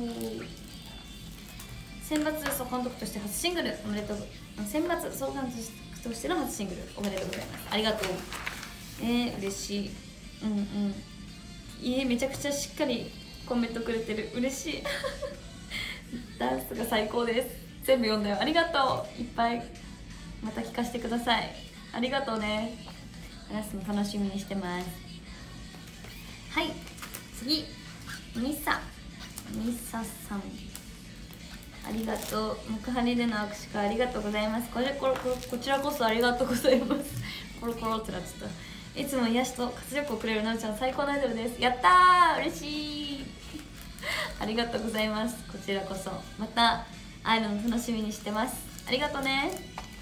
選抜総監督として初シングルおめでとう。選抜総監督としての初シングルおめでとうございます。ありがとう。えー、嬉しい。うんうん。いい、めちゃくちゃしっかりコメントくれてる。嬉しいダンスが最高です。全部読んだよ。ありがとう。いっぱいまた聞かせてください。ありがとうね。話すの楽しみにしてます。はい、次ミサミサさん、ありがとう。幕張での握手会ありがとうございます。これこれここちらこそありがとうございますコロコロってなっちゃった。いつも癒しと活力をくれるなるちゃん最高のアイドルです。やったー、嬉しいありがとうございます。こちらこそまた会えるの楽しみにしてます。ありがとうね。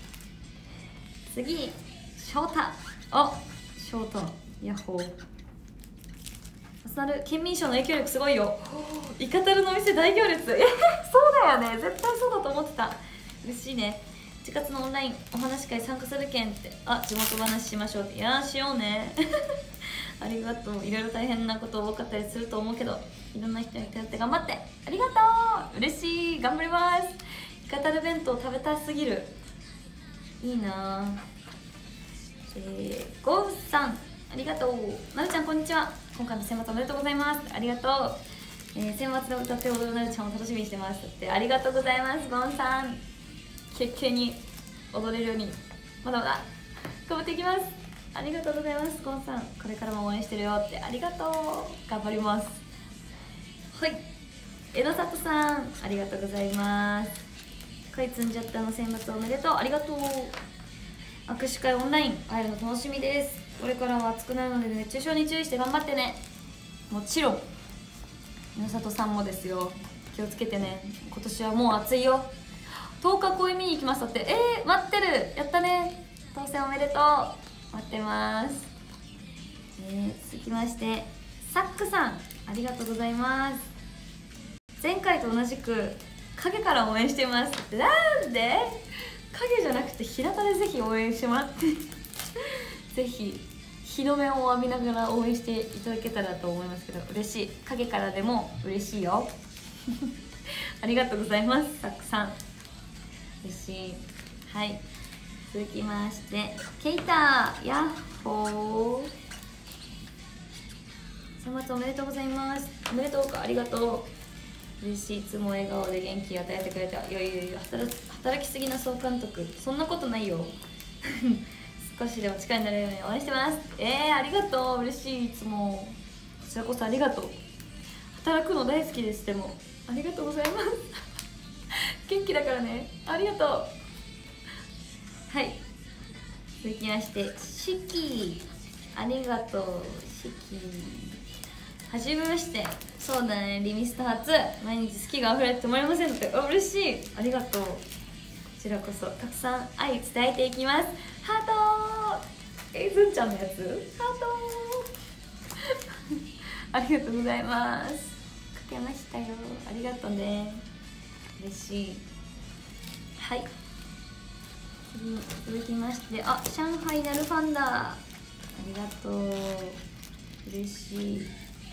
次翔太、お翔太ヤッホー。マサル県民賞の影響力すごいよ。イカタルのお店大行列。えー、そうだよね、絶対そうだと思ってた。嬉しいね。いちがつのオンラインお話し会参加する件って、あ、地元話しましょうって。いやー、しようねありがとう。いろいろ大変なこと多かったりすると思うけど、いろんな人に頼って頑張って。ありがとう。嬉しい、頑張ります。イカタル弁当食べたすぎる。いいなー。えー、ゴウさん、ありがとう。なるちゃん、こんにちは。今回の選抜おめでとうございます。ありがとう。えー、選抜で歌って踊るなるちゃんを楽しみにしてますって。ありがとうございます。ゴンさん、結形に踊れるようにまだまだ頑張っていきます。ありがとうございます。ゴンさん、これからも応援してるよって。ありがとう。頑張ります。はい、江戸里さん、ありがとうございます。恋積んじゃったの選抜おめでとう。ありがとう。握手会オンライン会えるの楽しみです。これからは暑くなるので熱中症に注意して頑張ってね。もちろん美里さんもですよ。気をつけてね。今年はもう暑いよ。とおか公演見に行きましたって。えー、待ってる。やったね。当選おめでとう。待ってます。えー、続きましてサックさん、ありがとうございます。前回と同じく影から応援してます。なんで影じゃなくて日向でぜひ応援してもらってぜひ日の目を浴びながら応援していただけたらと思いますけど、嬉しい。影からでも嬉しいよありがとうございます、たくさん嬉しい。はい、続きましてケイター、ヤッホー。選抜おめでとうございます。おめでとうか、ありがとう。嬉しい。いつも笑顔で元気を与えてくれた。いやいやいや、働き、働きすぎな総監督、そんなことないよ少しでも力になれるように応援してます。えー、ありがとう。嬉しい。いつもこちらこそありがとう。働くの大好きです。でもありがとうございます元気だからね。ありがとう。はい、続きましてシキ、ありがとう。シキ、はじめまして。そうだね、リミスト初。毎日好きが溢れて止まりませんって。あ、嬉しい。ありがとう。こちらこそたくさん愛伝えていきます。ハートー。え、ずんちゃんのやつハートーありがとうございます。かけましたよ。ありがとうね。嬉しい。はい、次続きまして、あ、上海なるファンだ。ありがとう。嬉しい。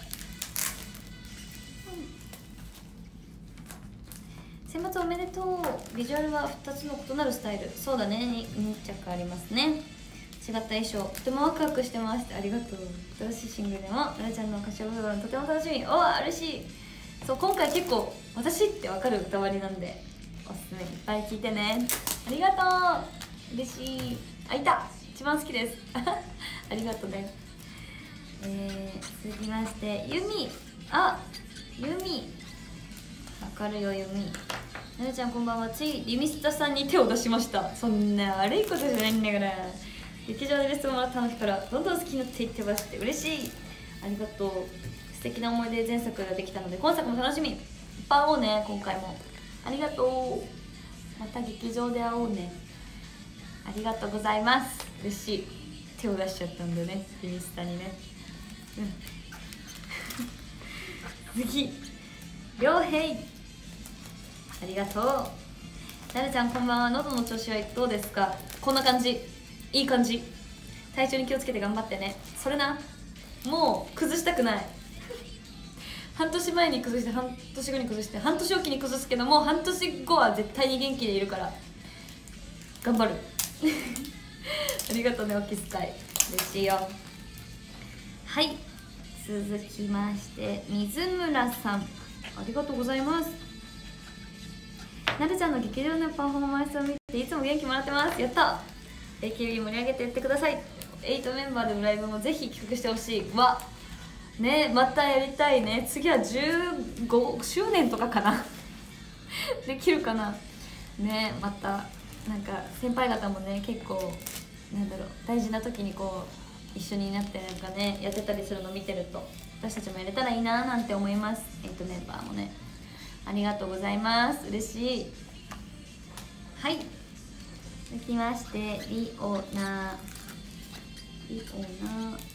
選抜おめでとう。ビジュアルはふたつの異なるスタイル。そうだね、に着ありますね。違った衣装、とてもワクワクしてます。ありがとう。新しいシングルでもなるちゃんの歌唱部分とても楽しみ。おー、嬉しい。そう、今回結構私って分かる歌割りなんでおすすめいっぱい聴いてね。ありがとう。嬉しい。あ、いた、一番好きですありがとうね。 えー、続きましてゆみ、あゆみわかるよゆみ。なるちゃんこんばんは。ついリミスタさんに手を出しました。そんな悪いことじゃないんだから。劇場でレストもらった時からどんどん好きになっていってまして嬉しい。ありがとう。素敵な思い出前作ができたので今作も楽しみ。いっぱい会おうね。今回もありがとう。また劇場で会おうね。ありがとうございます。嬉しい。手を出しちゃったんだねリミスタにね。うん次りょうへいありがとう。なるちゃんこんばんは。喉の調子はどうですか。こんな感じ、いい感じ。体調に気をつけて頑張ってね。それな、もう崩したくない半年前に崩して半年後に崩して半年おきに崩すけども半年後は絶対に元気でいるから頑張るありがとうねお気遣い嬉しいよ。はい、続きまして水村さんありがとうございます。なるちゃんの劇場のパフォーマンスを見ていつも元気もらってます。やった。 エーケービー 盛り上げていってください。エイトメンバーでのライブもぜひ企画してほしいわね。またやりたいね。次はじゅうごしゅうねんとかかなできるかなね。またなんか先輩方もね結構なんだろう大事な時にこう一緒になってなんかねやってたりするの見てると私たちもやれたらいいななんて思います。エイトメンバーもねありがとうございます。嬉しい。はい、続きましてリオナリオナよ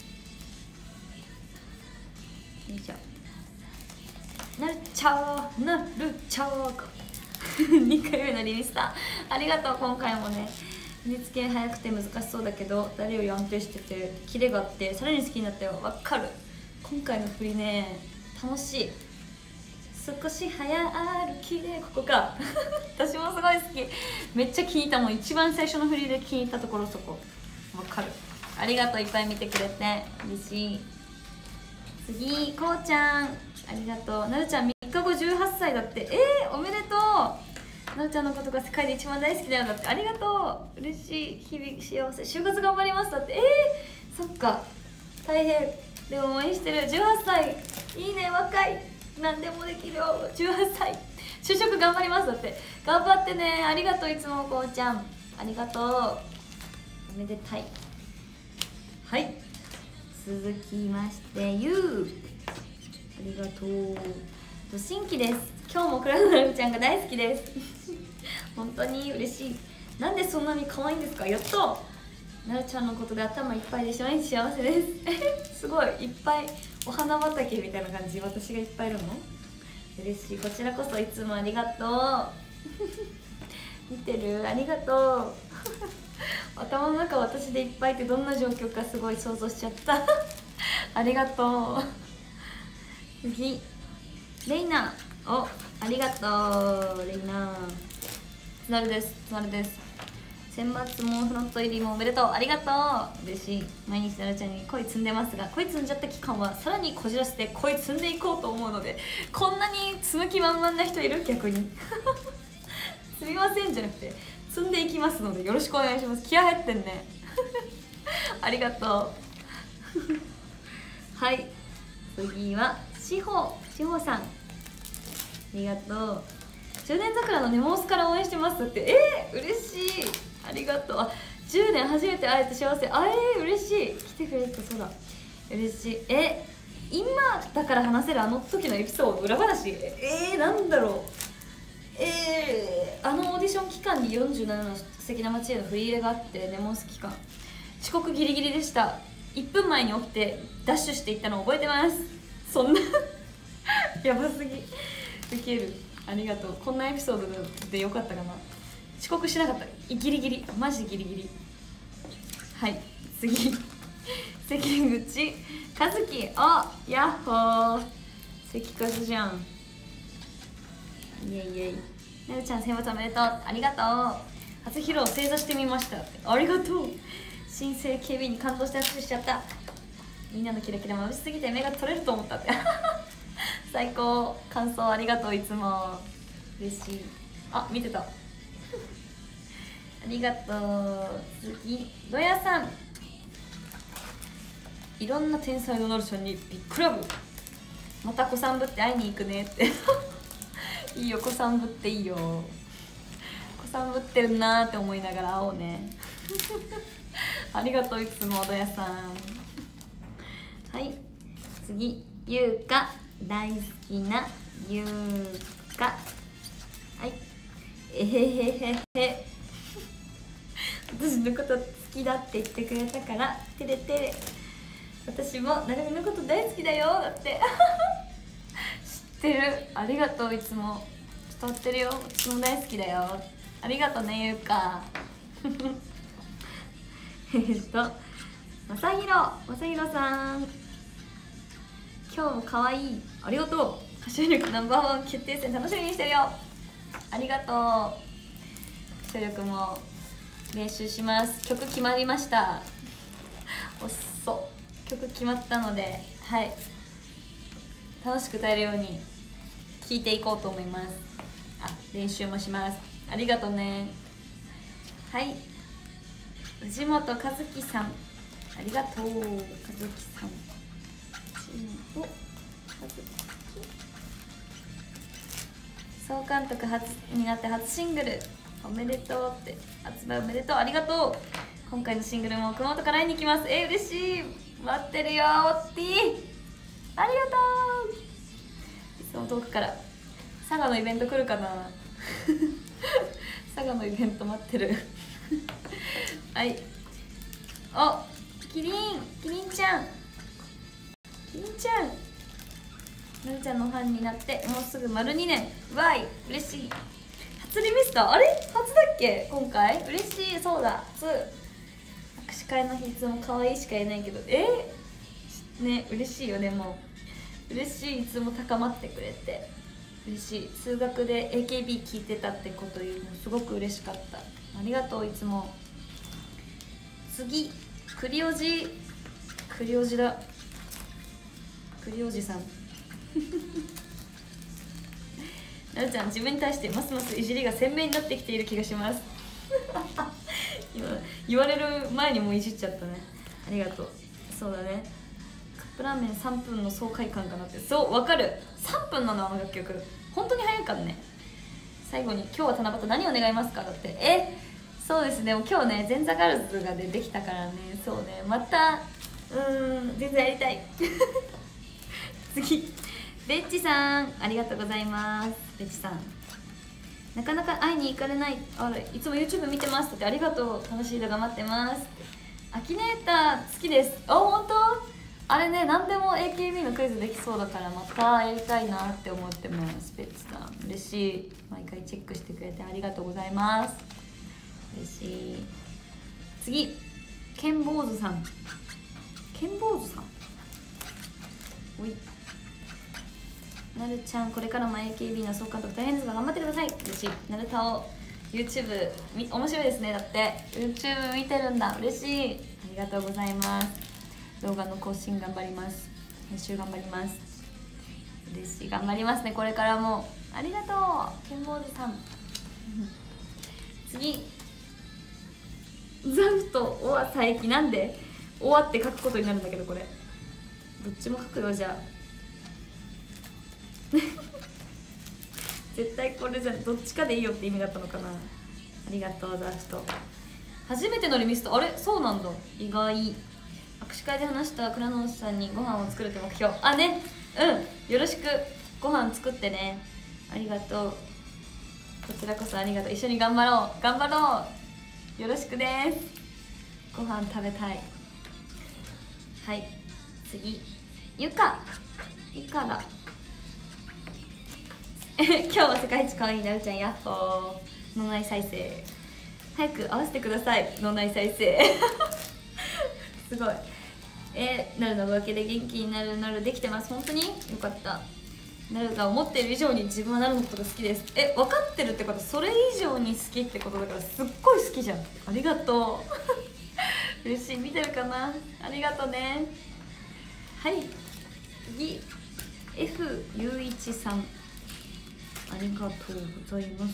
いしょ。なるちゃーなるちゃーにかいめのリミスターありがとう。今回もね振り付け早くて難しそうだけど誰より安定しててキレがあってさらに好きになったよ。わかる。今回の振りね楽しい。少し早歩きでここか私もすごい好き。めっちゃ気に入ったもん。一番最初の振りで気に入ったところそこわかる。ありがとういっぱい見てくれて嬉しい。次こうちゃんありがとう。なるちゃんみっかごじゅうはっさいだって。えー、おめでとう。なるちゃんのことが世界で一番大好きだよだって。ありがとう嬉しい。日々幸せ就活頑張りますだって。えー、そっか大変でも応援してる。じゅうはっさいいいね若い。何でもできるよじゅうはっさい。就職頑張りますだって。頑張ってね。ありがとういつもこうちゃんありがとうおめでたい。はい、続きましてゆうありがとう。新規です。今日もクラウドなるちゃんが大好きです本当に嬉しい。なんでそんなに可愛いんですか。やっとなるちゃんのことで頭いっぱいでし毎日幸せですすごいいっぱいお花畑みたいな感じ。私がいっぱいいるの嬉しい。こちらこそいつもありがとう見てるありがとう頭の中私でいっぱいってどんな状況かすごい想像しちゃったありがとう。次レイナおありがとうレイナつなるですつなるです。選抜もフロント入りもおめでとうありがとう嬉しい。毎日なるちゃんに恋積んでますが恋積んじゃった期間はさらにこじらせて恋積んでいこうと思うのでこんなに積む気満々な人いる逆にすみませんじゃなくて積んでいきますのでよろしくお願いします。気合入ってんねありがとうはい次はしほしほさんありがとう。じゅうねん桜のネモスから応援してますってえー、嬉しいありがとう。あじゅうねん初めて会えて幸せあえー、嬉しい来てくれてそうだ嬉しい。え今だから話せるあの時のエピソード裏話えー、なんだろうえー、あのオーディション期間によんじゅうななの素敵な街への振り入れがあってネモス期間遅刻ギリギリでした。いっぷんまえに起きてダッシュしていったのを覚えてます。そんなやばすぎウケるありがとう。こんなエピソードでよかったかな。遅刻しなかったギリギリマジギリギリ。はい次関口和樹あヤッホー関和じゃんイエイイエイ。なるちゃん選抜おめでとうありがとう。初披露正座してみましたってありがとう。新生警備員に感動して拍手しちゃった。みんなのキラキラ眩しすぎて目が取れると思ったって最高感想ありがとういつも嬉しい。あ見てたありがとう。次ドヤさんいろんな天才のナルちゃんにビッグラブ。また子さんぶって会いに行くねっていいよ、子さんぶっていいよ、子さんぶってるなーって思いながら会おうねありがとう、いつもおどやさん。はい、次、ゆうか、大好きなゆうか。はい、えへへへへ私のこと好きだって言ってくれたからてれてれ。私もなるみのこと大好きだよだって知ってる、ありがとう、いつも伝わってるよ、私も大好きだよ、ありがとうね、ゆうかえっとまさひろ、まさひろさん、今日も可愛い、ありがとう、歌唱力ナンバーワン決定戦楽しみにしてるよ、ありがとう。歌唱力も練習します。曲決まりました。おっそ、曲決まったので、はい、楽しく歌えるように聴いていこうと思います。あ、練習もします。ありがとうね。はい、藤本和樹さん、ありがとう、和樹さん。藤本和樹、総監督初になって初シングルおめでとうって、発売おめでとう、ありがとう。今回のシングルも熊本から会いに行きます。えー、嬉しい、待ってるよ、オッティ、ありがとう。いつも遠くから佐賀のイベント来るかな佐賀のイベント待ってるはい、お、キリン、キリンちゃん、キリンちゃん、なるちゃんのファンになってもうすぐ丸にねん、わい、嬉しい。初リミスター、あれ初だっけ今回、嬉しい、そうだ、初握手会の日いつも可愛いしかいないけど、えー、ね、嬉しいよね、もう嬉しい、いつも高まってくれて嬉しい。数学で エーケービー 聞いてたってこと言うのすごく嬉しかった、ありがとう、いつも。次、クリおじ、クリおじだ、クリおじさんなるちゃん、自分に対してますますいじりが鮮明になってきている気がします今言われる前にもういじっちゃったね、ありがとう。そうだね、カップラーメンさんぷんの爽快感かなって、そう、わかる、さんぷんなの、あの楽曲本当に早いからね。最後に今日は七夕何を願いますかだって、え、そうですね、もう今日ね前座ガールズがでできたからね、そうね、またうーん全然やりたい次、ベッチさん、ありがとうございます。ベッチさん、なかなか会いに行かれない、あれ、いつも YouTube 見てますって、ありがとう、楽しい動画待ってます。アキネーター好きです。あ、本当？あれね、何でも エーケービー のクイズできそうだからまたやりたいなって思ってます。ベッチさん、嬉しい、毎回チェックしてくれてありがとうございます。嬉しい。次、ケンボーズさん、ケンボーズさん、おい、なるちゃん、これからも エーケービー の総監督大変ですが頑張ってください。嬉しい。なるたお YouTube み面白いですね。だって YouTube 見てるんだ、嬉しい、ありがとうございます。動画の更新頑張ります、編集頑張ります、嬉しい、頑張りますね、これからも。ありがとう、ケンボーズさん次、ザフとオア佐伯、なんでオアって書くことになるんだけど、これどっちも書くよ、じゃあ絶対これじゃどっちかでいいよって意味だったのかな。ありがとう、ザフと。初めてのリミスト、あれ、そうなんだ、意外。握手会で話した倉野さんにご飯を作るって目標、あ、ね、うん、よろしく、ご飯作ってね、ありがとう、こちらこそありがとう、一緒に頑張ろう、頑張ろう、よろしくです、ご飯食べたい。はい、次、ゆか、ゆから今日は世界一可愛いなるちゃん、やっほー、脳内再生早く合わせてください、脳内再生すごい。えー、なるのおかげで元気になるなるできてます。本当によかった。なるが思っている以上に自分はなるのことが好きです。え、分かってるってこと、それ以上に好きってことだから、すっごい好きじゃん。ありがとう嬉しい、見てるかな、ありがとうね。はい、次、 F ゆういちさん、ありがとうございます。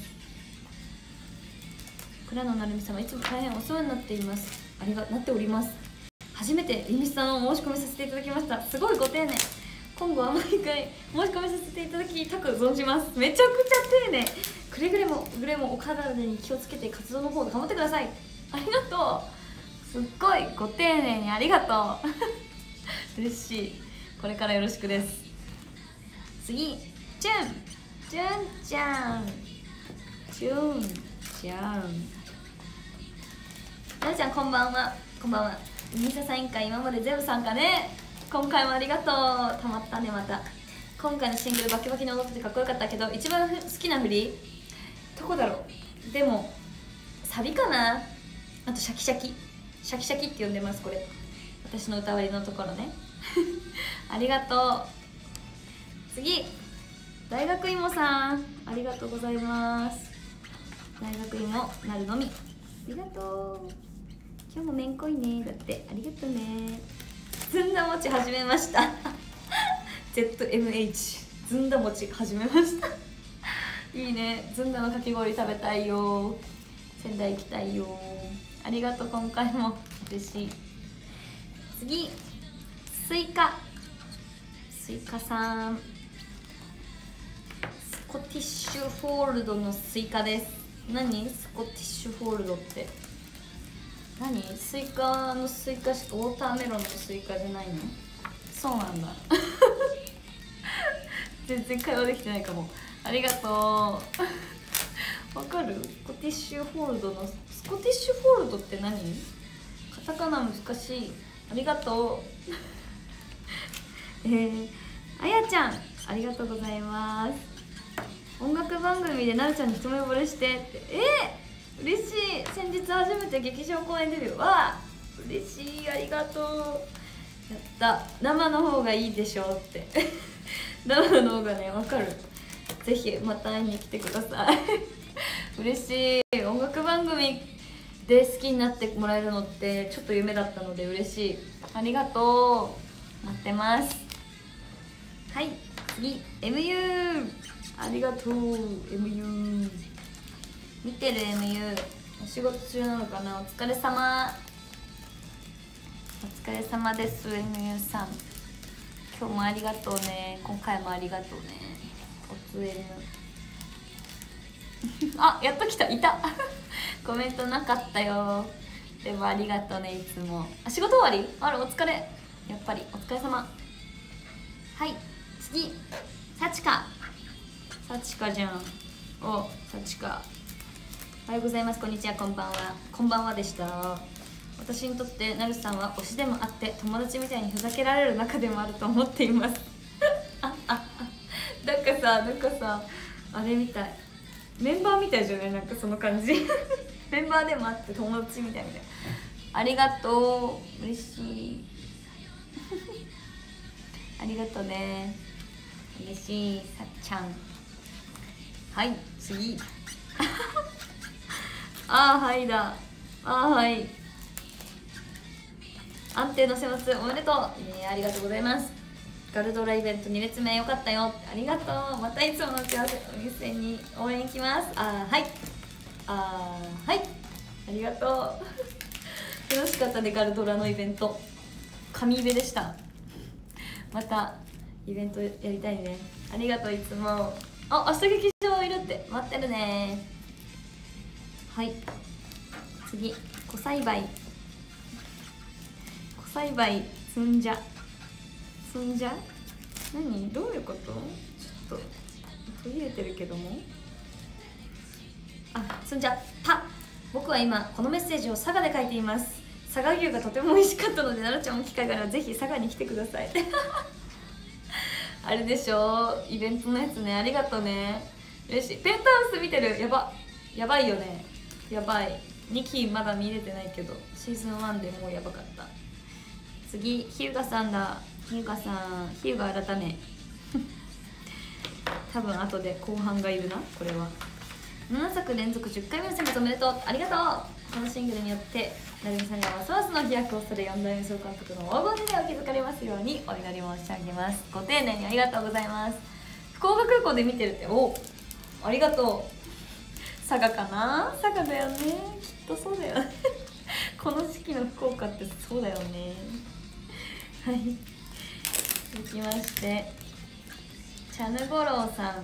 倉野成美様、いつも大変お世話になっています。ありがなっております。 初めてリミスタの申し込みさせていただきました。すごいご丁寧。今後は毎回申し込みさせていただきたく存じます。めちゃくちゃ丁寧。くれぐれもぐれもお体に気をつけて活動の方で頑張ってください。ありがとう。すっごいご丁寧にありがとう嬉しい。これからよろしくです。次、チュンチュンちゃんチュンちゃんなるちゃん、こんばんは。こんばんは。ミササイン会今まで全部参加ね。今回もありがとう。たまったね。また今回のシングルバキバキに踊っててかっこよかったけど、一番好きな振りどこだろう。でもサビかな。あとシャキシャキシャキシャキって呼んでます。これ私の歌割りのところねありがとう。次、大学芋さん、ありがとうございます。大学芋なるのみ、ありがとう。今日もめんこいね。だってありがとうね。ずんだ餅始めましたゼットエムエイチ ずんだ餅始めましたいいね。ずんだのかき氷食べたいよ。仙台行きたいよ。ありがとう。今回も嬉しい。次、スイカスイカさん、スコティッシュフォールドのスイカです。何スコティッシュフォールドって何？スイカのスイカしか、ウォーターメロンのスイカじゃないの？そうなんだ全然会話できてないかも。ありがとうわかる？スコティッシュフォールドのスコティッシュフォールドって何？カタカナ難しい。ありがとうえー、あやちゃん、ありがとうございます。音楽番組でなるちゃんに一目惚れしてって、えー、嬉しい。先日初めて劇場公演デビュー。わあ嬉しい。ありがとう。やった。生の方がいいでしょうって生の方がね、わかる。ぜひまた会いに来てください嬉しい。音楽番組で好きになってもらえるのってちょっと夢だったので嬉しい。ありがとう。待ってます。はい、次 エムユー ありがとう。 エムユー 見てる。 エムユー お仕事中なのかな。お疲れ様。お疲れ様です。 エムユー さん、今日もありがとうね。今回もありがとうね。おつえぬあ、やっと来た。いたコメントなかったよ。でもありがとうね、いつも。あ、仕事終わり？あら、お疲れ。やっぱりお疲れ様。はい、次、さちか。さちかじゃん。お、さちか。おはようございます。こんにちは。こんばんは。こんばんはでした。私にとってなるさんは推しでもあって、友達みたいにふざけられる仲でもあると思っていますあああ、なんかさ、なんかさ、あれみたい。メンバーみたいじゃない？なんかその感じメンバーでもあって友達みたいみたい。ありがとう。嬉しいありがとうね。嬉しい。さっちゃん。はい、次あーはいだ。あーはい。安定の選抜おめでとう、えー、ありがとうございます。ガルドライベントに列目よかったよ。ありがとう。またいつもの打ち合わせお店に応援行きます。あーはい。あーはい、ありがとう楽しかったね。ガルドラのイベント神イベでした。またイベントやりたいね。ありがとう。いつも。あ、明日劇場いるって待ってるね。はい、次、小栽培小栽培つんじゃつんじゃ何？どういうこと？ちょっと途切れてるけども。あ、つんじゃパ。僕は今このメッセージを佐賀で書いています。佐賀牛がとても美味しかったので、なるちゃんも機会があればぜひ佐賀に来てくださいあれでしょ、イベントのやつね。ありがとうね。嬉しい。ペンタウス見てる。やばやばいよね。やばい。にきまだ見れてないけどシーズンワンでもうやばかった。次、ひゅうがさんだ。ひゅうがさん、ひゅうが改め多分後で後半がいるな。これはななさく連続じゅっかいめの選抜おめでとう。ありがとう。このシングルによってなるみさんがますますの飛躍をするよんだいめ総監督の黄金にお気づかれますようにお祈り申し上げます。ご丁寧にありがとうございます。福岡空港で見てるって。お、ありがとう。佐賀かな。佐賀だよね、きっとそうだよねこの時期の福岡ってそうだよね。はい、続きましてチャヌゴロウさん、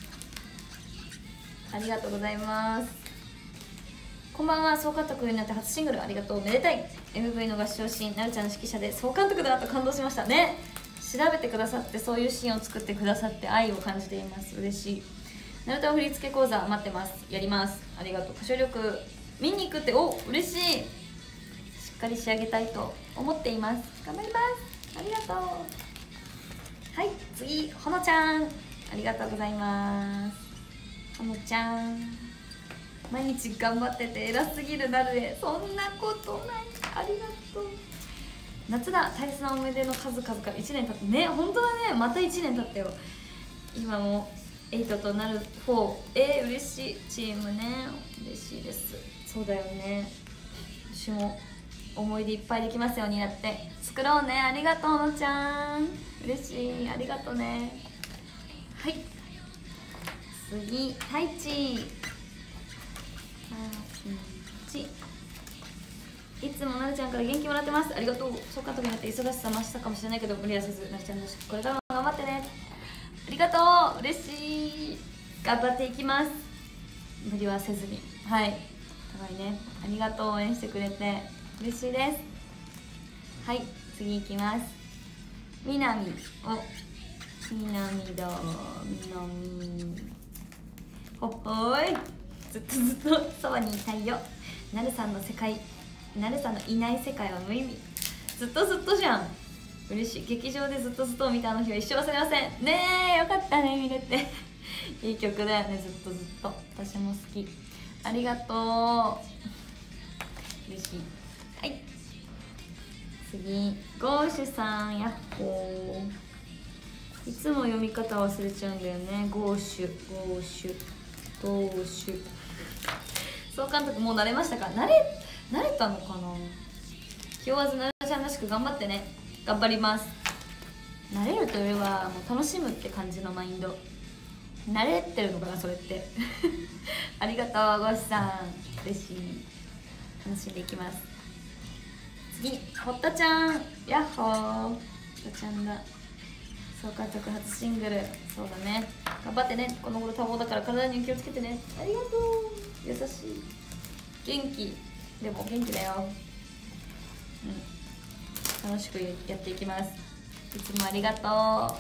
ありがとうございます。こんばんは。総監督になって初シングルありがとう、めでたい。 エムブイ の合唱シーン、なるちゃんの指揮者で総監督だと感動しましたね。調べてくださって、そういうシーンを作ってくださって愛を感じています。嬉しい。ナルト振り付け講座待ってます。やります。ありがとう。歌唱力見に行くって、お嬉しい。しっかり仕上げたいと思っています。頑張ります。ありがとう。はい、次ほのちゃん、ありがとうございます。ほのちゃん、毎日頑張ってて偉すぎるなるえ。そんなことない、ありがとう。夏だ、大切な思い出の数々からいちねん経ってね。本当だね、またいちねん経ったよ。今もエイトとなるフォー、えー、嬉しい。チームね、嬉しいです。そうだよね、私も思い出いっぱいできますようになって作ろうね。ありがとうのちゃん、嬉しい、ありがとうね。はい、次太一、いつもなるちゃんから元気もらってます。ありがとう。そう監督になって忙しさ増したかもしれないけど無理はせず、なるちゃんのこれからも頑張ってね。ありがとう、嬉しい。頑張っていきます、無理はせずに。はい、お互いね、ありがとう。応援してくれて嬉しいです。はい、次いきます。みなみ、おみなみだ、みなみ、ほっほーい、ずっとずっとそばにいたいよ。なるさんの世界、なるさんのいない世界は無意味。ずっとずっとじゃん、嬉しい。劇場でずっとずっと見たあの日は一生忘れませんね。えよかったね、見れていい曲だよね、ずっとずっと。私も好き。ありがとう、嬉しい。はい、次ゴーシュさん、やっほー。いつも読み方忘れちゃうんだよね。ゴーシュ、ゴーシュ、ゴーシュ。総監督もう慣れましたか？慣れ慣れたのかな。気負わずなるちゃんらしく頑張ってね。頑張ります。慣れるというよりはもう楽しむって感じのマインド。慣れてるのかなそれってありがとうゴーシュさん、嬉しい。楽しんでいきます。次堀田ちゃん、やっほー。堀田ちゃんだ、総監督初シングル。そうだね、頑張ってね。この頃多忙だから体に気をつけてね。ありがとう、優しい。元気、でも元気だよ。うん、楽しくやっていきます。いつもありがとうあ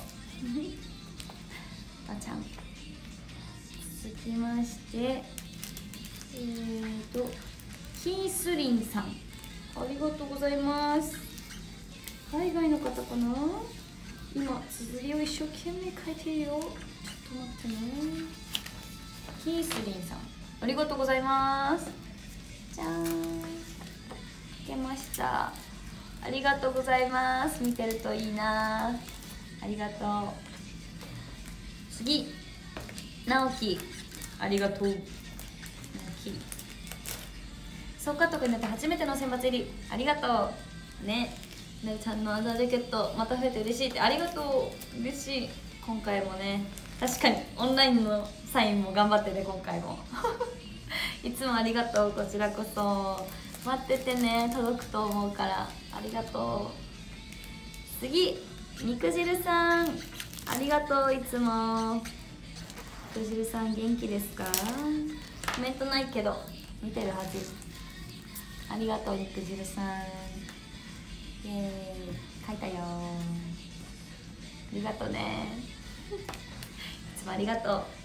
ちゃん。続きましてえーとキースリンさん、ありがとうございます。海外の方かな。今綴りを一生懸命書いてるよ。ちょっと待ってね。キースリンさん、ありがとうございます。じゃーん、出ました。ありがとうございます。見てるといいな。ありがとう。次直樹、ありがとう。直樹、総監督になって初めての選抜入り、ありがとうね。なるちゃんのアザージャケットまた増えて嬉しいって、ありがとう、嬉しい。今回もね、確かにオンラインのサインも頑張ってね、今回もいつもありがとう。こちらこそ待っててね、届くと思うから。ありがとう。次肉汁さん、ありがとう。いつも肉汁さん元気ですか？コメントないけど見てるはず。ありがとう肉汁さん、イエーイ、書いたよ。ありがとうねいつもありがとう。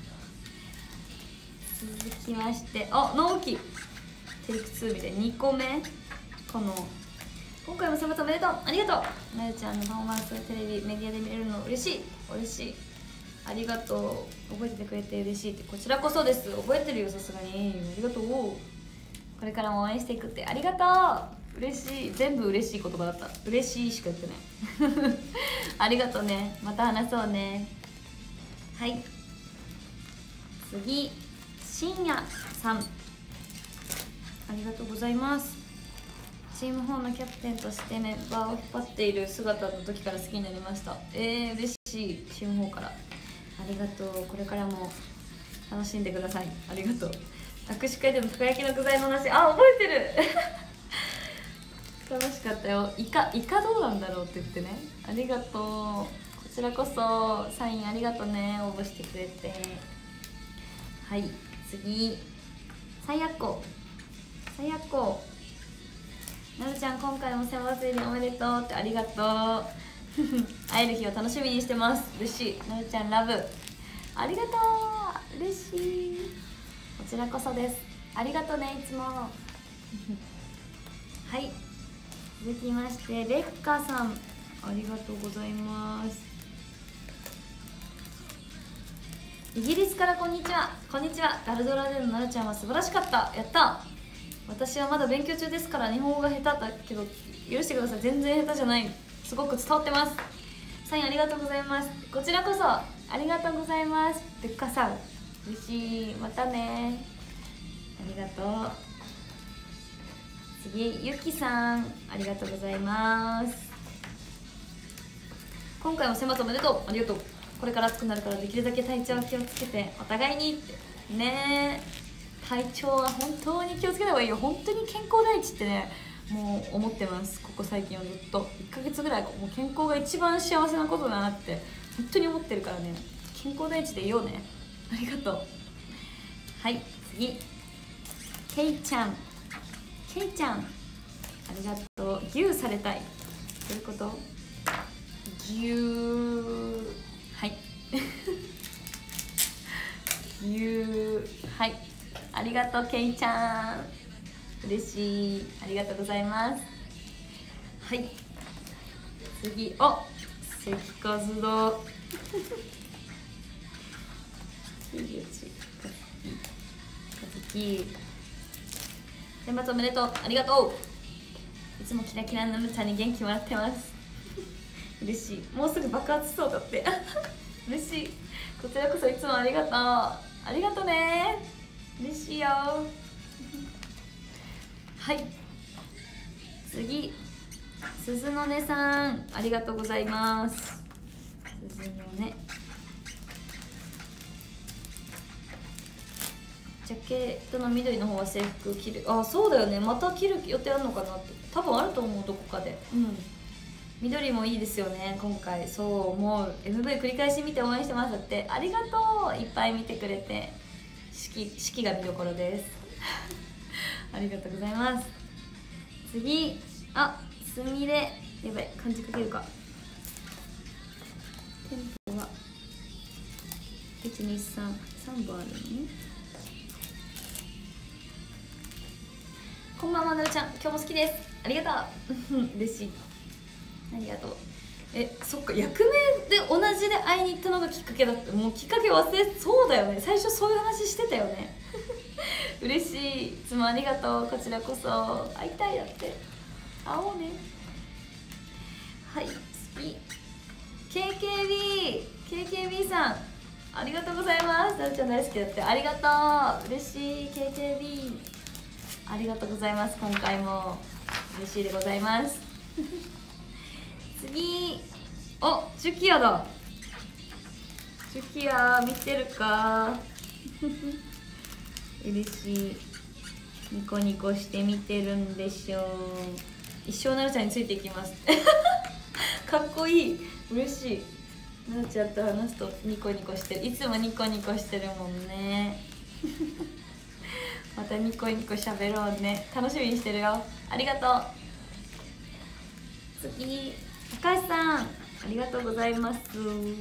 続きまして、あ、直樹テイクツー見てにこめ。この今回も選抜おめでとう、ありがとう。なるちゃんのパフォーマンステレビメディアで見れるの嬉しい、嬉しい。ありがとう、覚えててくれて嬉しいって。こちらこそです、覚えてるよ、さすがに。ありがとう。これからも応援していくって、ありがとう、嬉しい。全部嬉しい言葉だった。嬉しいしか言ってないありがとうね、また話そうね。はい、次深夜さん、ありがとうございます。チームフォーのキャプテンとしてメンバーを引っ張っている姿の時から好きになりました。えー、嬉しい。チームフォーからありがとう。これからも楽しんでください。ありがとう。握手会でのたこ焼きの具材の話、あ、覚えてる楽しかったよ。イカイカどうなんだろうって言ってね、ありがとう。こちらこそサインありがとうね、応募してくれて。はい、次さやこさやこなるちゃん、今回も世話祭りおめでとうって。ありがとう会える日を楽しみにしてます。嬉しい。なるちゃんラブありがとう、嬉しい。こちらこそです。ありがとうね、いつもはい、続きましてレッカさん、ありがとうございます。イギリスからこんにちは。こんにちは。ガルドラでのなるちゃんは素晴らしかった。やった。私はまだ勉強中ですから日本語が下手だけど許してください。全然下手じゃない。すごく伝わってます。サインありがとうございます。こちらこそありがとうございます。レッカさん嬉しい。またね、ありがとう。次ゆきさん、ありがとうございます。今回も選抜おめでとう。ありがとう。これから暑くなるからできるだけ体調は気をつけてお互いにってね。体調は本当に気をつけた方がいいよ。本当に健康第一ってね、もう思ってます。ここ最近はずっといっかげつぐらいもう健康が一番幸せなことだなって本当に思ってるからね、健康第一でいようね。ありがとう。はい、次けいちゃん、けいちゃんありがとう。牛されたい、どういうこと？牛、はい牛、はい、ありがとうけいちゃん、嬉しい。ありがとうございます。はい、次、あ、関和だ樋口和樹、選抜おめでとう。ありがとう。いつもキラキラなむちゃんに元気もらってます嬉しい。もうすぐ爆発しそうだって嬉しい。こちらこそいつもありがとう。ありがとうね、嬉しいよはい、次鈴の音さん、ありがとうございます。鈴の音、ジャケットの緑の方は制服着る。あ、そうだよね、また着る予定あるのかなって。多分あると思う、どこかで。うん、緑もいいですよね今回。そう、もう エムブイ 繰り返し見て応援してますって。ありがとう、いっぱい見てくれて。式式が見どころですありがとうございます。次、あ、すみれ、やばい、漢字書けるか。店舗はいちにさんさんぼんあるのね。こんばんは、なるちゃん、今日も好きです。ありがとう嬉しい、ありがとう。え、そっか、役名で同じで会いに行ったのがきっかけだって。もうきっかけ忘れそうだよね。最初そういう話してたよね嬉しい、いつもありがとう。こちらこそ会いたい。だって会おうね。はい、次 ケーケービー ケーケービー さん、ありがとうございます。なるちゃん大好きだって。ありがとう、嬉しい。 ケーケービー ありがとうございます。今回も嬉しいでございます次、お、ジュキヤだ。ジュキヤ見てるか嬉しい。ニコニコして見てるんでしょう。一生なるちゃんについていきますかっこいい、嬉しい。なるちゃんと話すとニコニコしてる。いつもニコニコしてるもんねまたニコニコしゃべろうね。楽しみにしてるよ。ありがとう。次、高橋さん、ありがとうございます。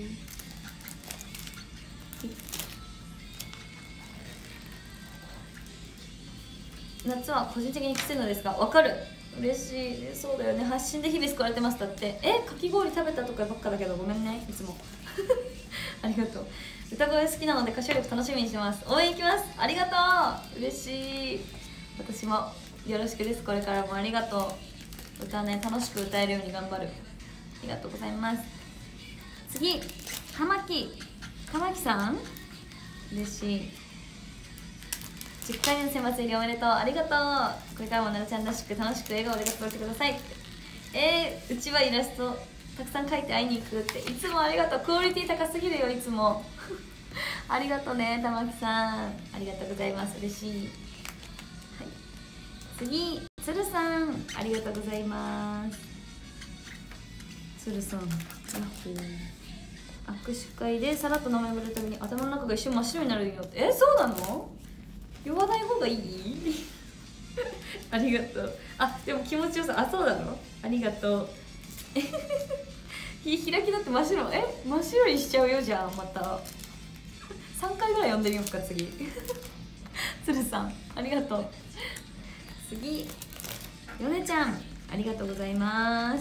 夏は個人的にきついのですか？わかる、嬉しい。そうだよね、発信で日々救われてます。だってえ、かき氷食べたとかばっかだけどごめんね、いつもありがとう。歌声好きなので歌唱力楽しみにしてます。応援行きます。ありがとう、嬉しい。私もよろしくです。これからもありがとう。歌ね、楽しく歌えるように頑張る。ありがとうございます。次、玉木玉木さん、嬉しい。じゅっかいめの選抜入りおめでとう。ありがとう。これからもなるちゃんらしく楽しく笑顔で活動してください。えー、うちはイラストたくさん描いて会いに行くって。いつもありがとう。クオリティ高すぎるよ、いつもありがとうね、玉木さん、ありがとうございます。嬉しい。はい、次、 鶴さんありがとうございます。鶴さん、ヤッホー。握手会でさらっと名前を呼ばれるために頭の中が一瞬真っ白になるよって。え、そうなの？呼ばない方がいい？ありがとう。あ、でも気持ちよさ。あ、そうなの？ありがとう。開きだって真っ白。え、真っ白にしちゃうよ。じゃあまたさんかいぐらい呼んでみようか次。鶴さんありがとう。次、ヨネちゃんありがとうございます。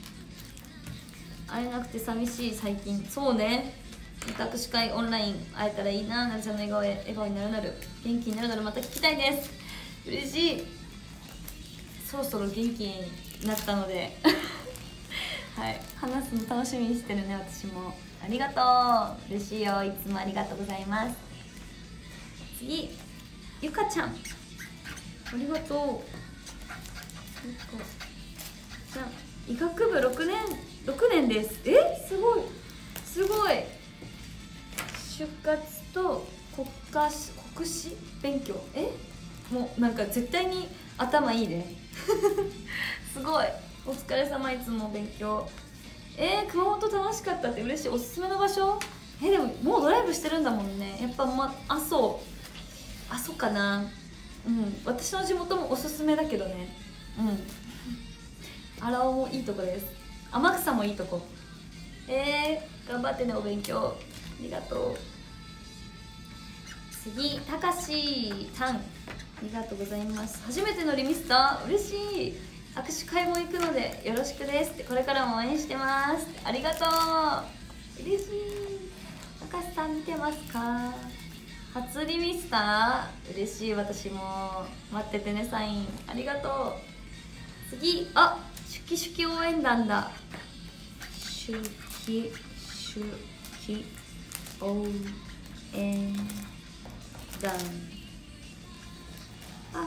会えなくて寂しい最近。そうね、また握手会オンライン会えたらいいな。なるちゃんの笑顔へ笑顔になるなる元気になるなるまた聞きたいです。嬉しい。そろそろ元気になったのではい、話すの楽しみにしてるね。私もありがとう。嬉しいよ。いつもありがとうございます。次、ゆかちゃんありがとう。ゆかちゃん、医学部ろくねんろくねんです。え、すごいすごい。就活と国家し国試勉強。え、もうなんか絶対に頭いいねすごい。お疲れ様。いつも勉強。えー、熊本楽しかったって嬉しい。おすすめの場所。え、でももうドライブしてるんだもんね。やっぱ、ま、阿蘇阿蘇かな。うん、私の地元もおすすめだけどね。うん、荒尾もいいとこです。天草もいいとこ。えー、頑張ってね、お勉強。ありがとう。次、たかしさんありがとうございます。初めてのリミスター嬉しい。握手会も行くのでよろしくですって。これからも応援してますって。ありがとう。嬉しい。たかしさん見てますか？初リミスター嬉しい。私も待っててね。サインありがとう。次、あ、シュキシュキ応援団だ。シュキシュキ応援団。あ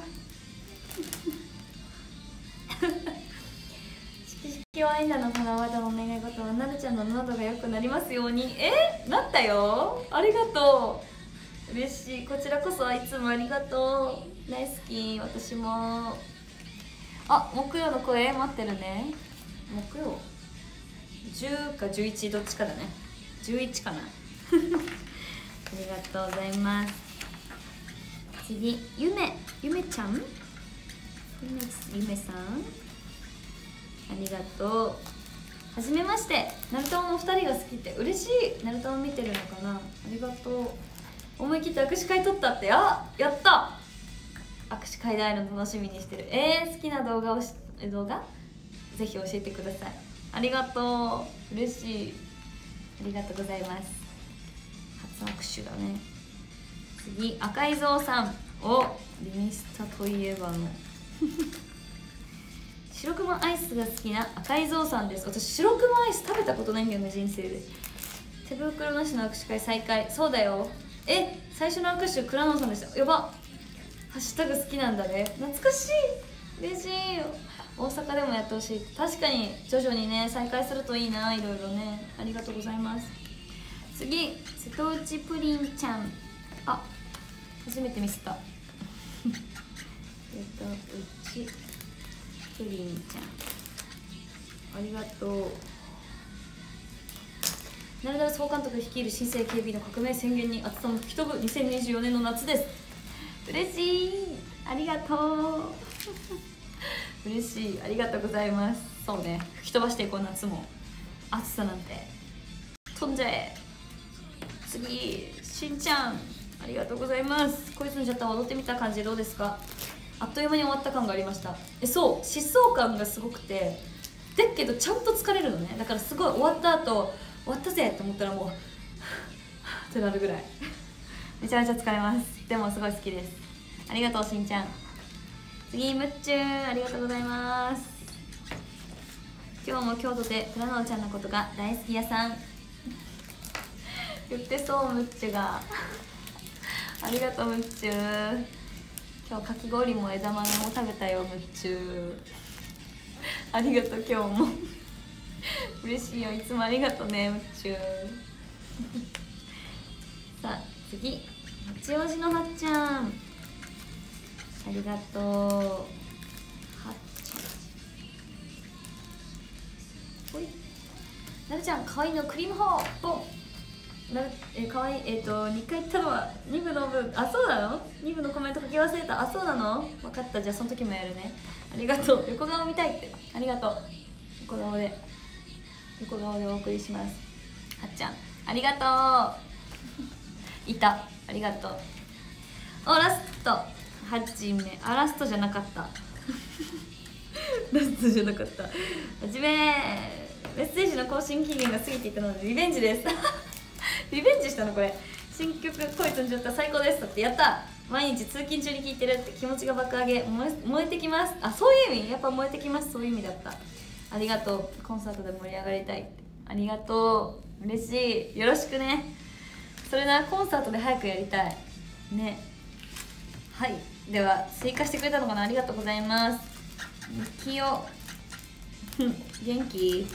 式式応援団の花輪のお願い事はなるちゃんの喉が良くなりますように。え、なったよ。ありがとう。嬉しい。こちらこそいつもありがとう。大好き。私も。あ、木曜の声待ってるね。木曜じゅうかじゅういちどっちかだね。じゅういちかなありがとうございます。次、ゆめゆめちゃん、ゆめゆめさんありがとう。はじめまして。ナルトのお二人が好きって嬉しい。ナルトを見てるのかな。ありがとう。思い切って握手会撮ったって。あ、やった。握手会で会えるの楽しみにしてる。えー、好きな動画をし動画ぜひ教えてください。ありがとう。嬉しい。ありがとうございます。初握手だね。次、赤井蔵さん。お、リミスタといえばの白熊アイスが好きな赤井蔵さんです。私白熊アイス食べたことないんだよね、人生で。手袋なしの握手会再開。そうだよ。え、最初の握手倉野さんでした。やば。ハッシュタグ好きなんだね。懐かしい。嬉しい。大阪でもやってほしい。確かに徐々にね再開するといいな。いろいろね。ありがとうございます。次、瀬戸内プリンちゃん。あ、初めて見せた瀬戸内プリンちゃんありがとう。なるだる総監督率いる新生 ケービー の革命宣言に暑さも吹き飛ぶにせんにじゅうよねんの夏です。嬉しい。ありがとう嬉しい。ありがとうございます。そうね、吹き飛ばしていこう。夏も暑さなんて飛んじゃえ。次、しんちゃんありがとうございます。こいつのジャッタ踊ってみた感じどうですか？あっという間に終わった感がありました。え、そう、疾走感がすごくて、だけどちゃんと疲れるのね。だからすごい終わった後終わったぜって思ったらもうってなるぐらいめちゃめちゃ疲れます。でもすごい好きです。ありがとうしんちゃん。次、むっちゅーありがとうございます。今日も京都で倉野ちゃんのことが大好きやさん言ってそう、むっちゅがありがとうむっちゅー。今日かき氷も枝豆も食べたよむっちゅーありがとう。今日も嬉しいよ。いつもありがとうねむっちゅーさあ次、八王子のはっちゃんありがとなるちゃんかわいいのクリームホーポン。なるえかわいい。えっ、ー、とにかい言ったのはに部の分。あ、そうなの？ に 部のコメント書き忘れた。あ、そうなの？分かった。じゃあその時もやるね。ありがとう。横顔見たいって。ありがとう。横顔で横顔でお送りします。はっちゃんありがとう。いた。ありがとう。お、ラストはちめ。あ、ラストじゃなかったラストじゃなかった。はじめメッセージの更新期限が過ぎていたのでリベンジですリベンジしたのこれ。新曲「恋とんじゃった最高です」だって。やった。毎日通勤中に聴いてるって気持ちが爆上げ。燃え燃えてきます。あ、そういう意味。やっぱ燃えてきます。そういう意味だった。ありがとう。コンサートで盛り上がりたいって。ありがとう。嬉しい。よろしくね。それな、コンサートで早くやりたいね。はい、では追加してくれたのかな。ありがとうございます。みきお元気？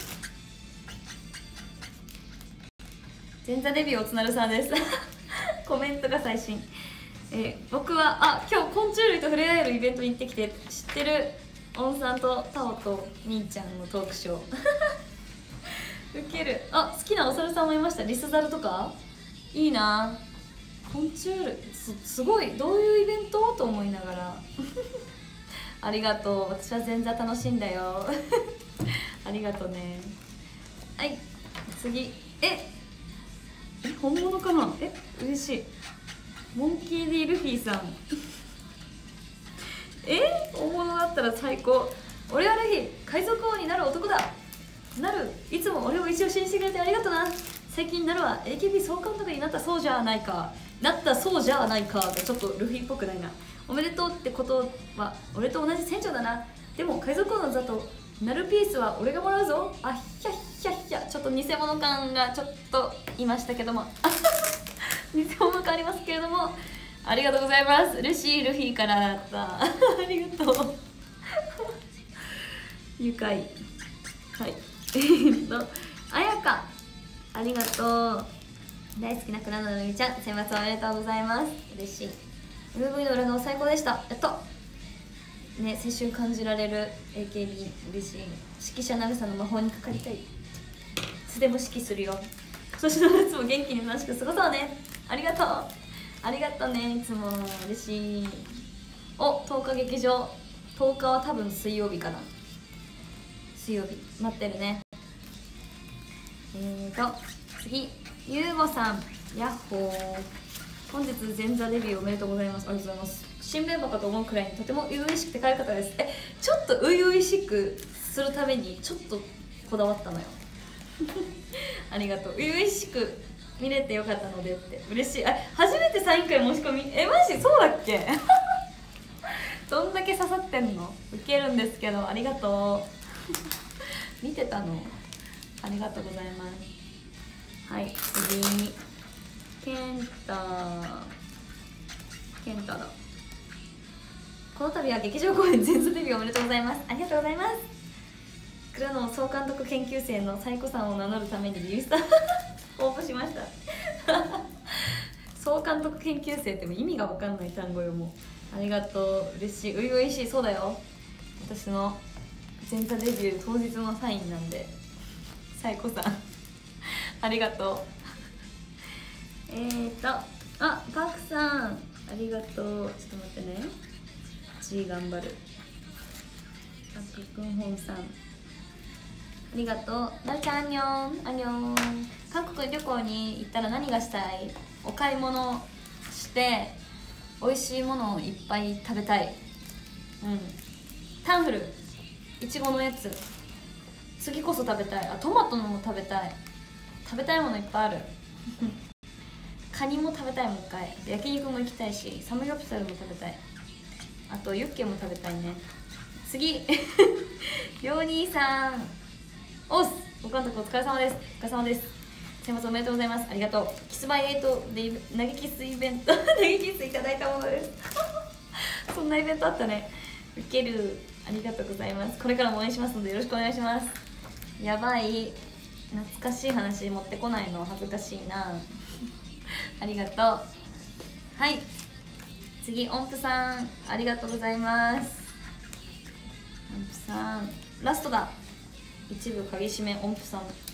前座デビューおつなるさんですコメントが最新。えー、僕はあ今日昆虫類と触れ合えるイベントに行ってきて、知ってるオンさんとタオとみーちゃんのトークショーウケる。あ、好きなお猿さんもいました。リスザルとかいいな。昆虫類 す, すごい。どういうイベントと思いながらありがとう。私は前座楽しんだよありがとうね。はい、次。ええ、本物かな。え、嬉しい。モンキー D ルフィさんえ、本物だったら最高。俺はルフィ、海賊王になる男だ。なる。いつも俺を一応信じてくれてありがとうな。最近なるは エーケービー 総監督になったそうじゃないか。なったそうじゃないかがちょっとルフィっぽくないな。おめでとうってことは俺と同じ船長だな。でも海賊王の座とナルピースは俺がもらうぞ。あひゃひゃひゃ。ちょっと偽物感がちょっといましたけども偽物感ありますけれども、ありがとうございます。嬉しい。ルフィからだったありがとう愉快。はいえっとあやかありがとう。大好きな倉野のみちゃん、選抜おめでとうございます。嬉しい。 エムブイ の裏側最高でした。やったね。青春感じられる エーケービー 嬉しい。指揮者なるさんの魔法にかかりたい。いつでも指揮するよ。今年の夏も元気に楽しく過ごそうね。ありがとうありがとうね。いつも嬉しい。お、とおか劇場。とおかは多分水曜日かな。水曜日待ってるね。えーと次、ゆうごさん、やっほー。本日前座デビューおめでとうございます。ありがとうございます。新メンバーかと思うくらいにとても初々しくて可愛かったです。え、ちょっと初々しくするためにちょっとこだわったのよありがとう。初々しく見れてよかったのでって嬉しい。あ、初めてサイン会申し込み。え、マジそうだっけどんだけ刺さってんの。ウケるんですけど、ありがとう見てたの。ありがとうございます。はい、次、ケンタケンタだ。この度は劇場公演前座デビューおめでとうございます。ありがとうございます。倉野総監督研究生のサイコさんを名乗るためにリスタ応募しました総監督研究生っても意味が分かんない単語よ。もうありがとう。嬉しい。ういういしい。そうだよ、私の前座デビュー当日のサインなんでサイコさんありがとうえーとあ、パクさんありがとう。ちょっと待ってね。G 頑張る。パクくんほんさんありがとう。なるちゃん、アンニョンアンニョン。韓国旅行に行ったら何がしたい？お買い物して美味しいものをいっぱい食べたい。うん、タンフル、いちごのやつ次こそ食べたい。あ、トマトのも食べたい。食べたいものいっぱいあるカニも食べたい。もう一回焼肉も行きたいし、サムギョプサルも食べたい。あとユッケも食べたいね。次りょうにーさん、おっす、ご監督お疲れ様です。お疲れ様です。先発おめでとうございます。ありがとう。キスバイエイトで投げキスイベント投げキスいただいたものですそんなイベントあったね。ウケる。ありがとうございます。これからも応援しますのでよろしくお願いします。やばい、懐かしい話持ってこないの恥ずかしいなありがとう。はい、次、音符さんありがとうございます。音符さんラストだ。一部鍵締め。音符さん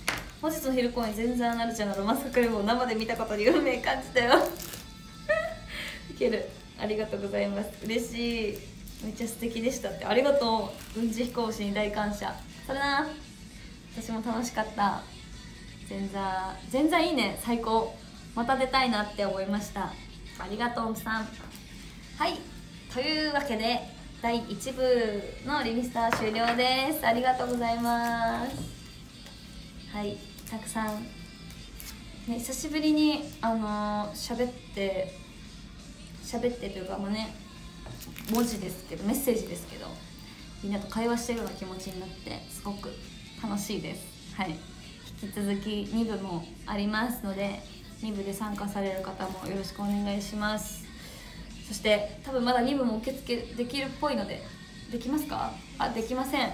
本日の昼公演全然なるちゃんのロマンスクリームを生で見たことに運命感じたよいける。ありがとうございます。嬉しい。めっちゃ素敵でしたって。ありがとう。うんち飛行士に大感謝。それな。私も楽しかった。前座前座いいね、最高。また出たいなって思いました。ありがとうさん。はい、というわけでだいいち部のリミスター終了です。ありがとうございます。はい、たくさん、ね、久しぶりにあのー、喋って喋ってというかもね、文字ですけどメッセージですけど、みんなと会話してるような気持ちになってすごく楽しいです。はい、引き続きに部もありますので、に部で参加される方もよろしくお願いします。そして多分まだに部も受付できるっぽいので、できますか？あ、できません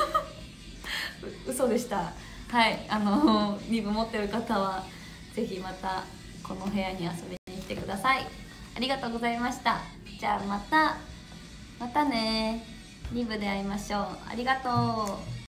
嘘でした。はい、あのー、に部持ってる方はぜひまたこの部屋に遊びに来てください。ありがとうございました。じゃあまたまたね、に部で会いましょう。ありがとう。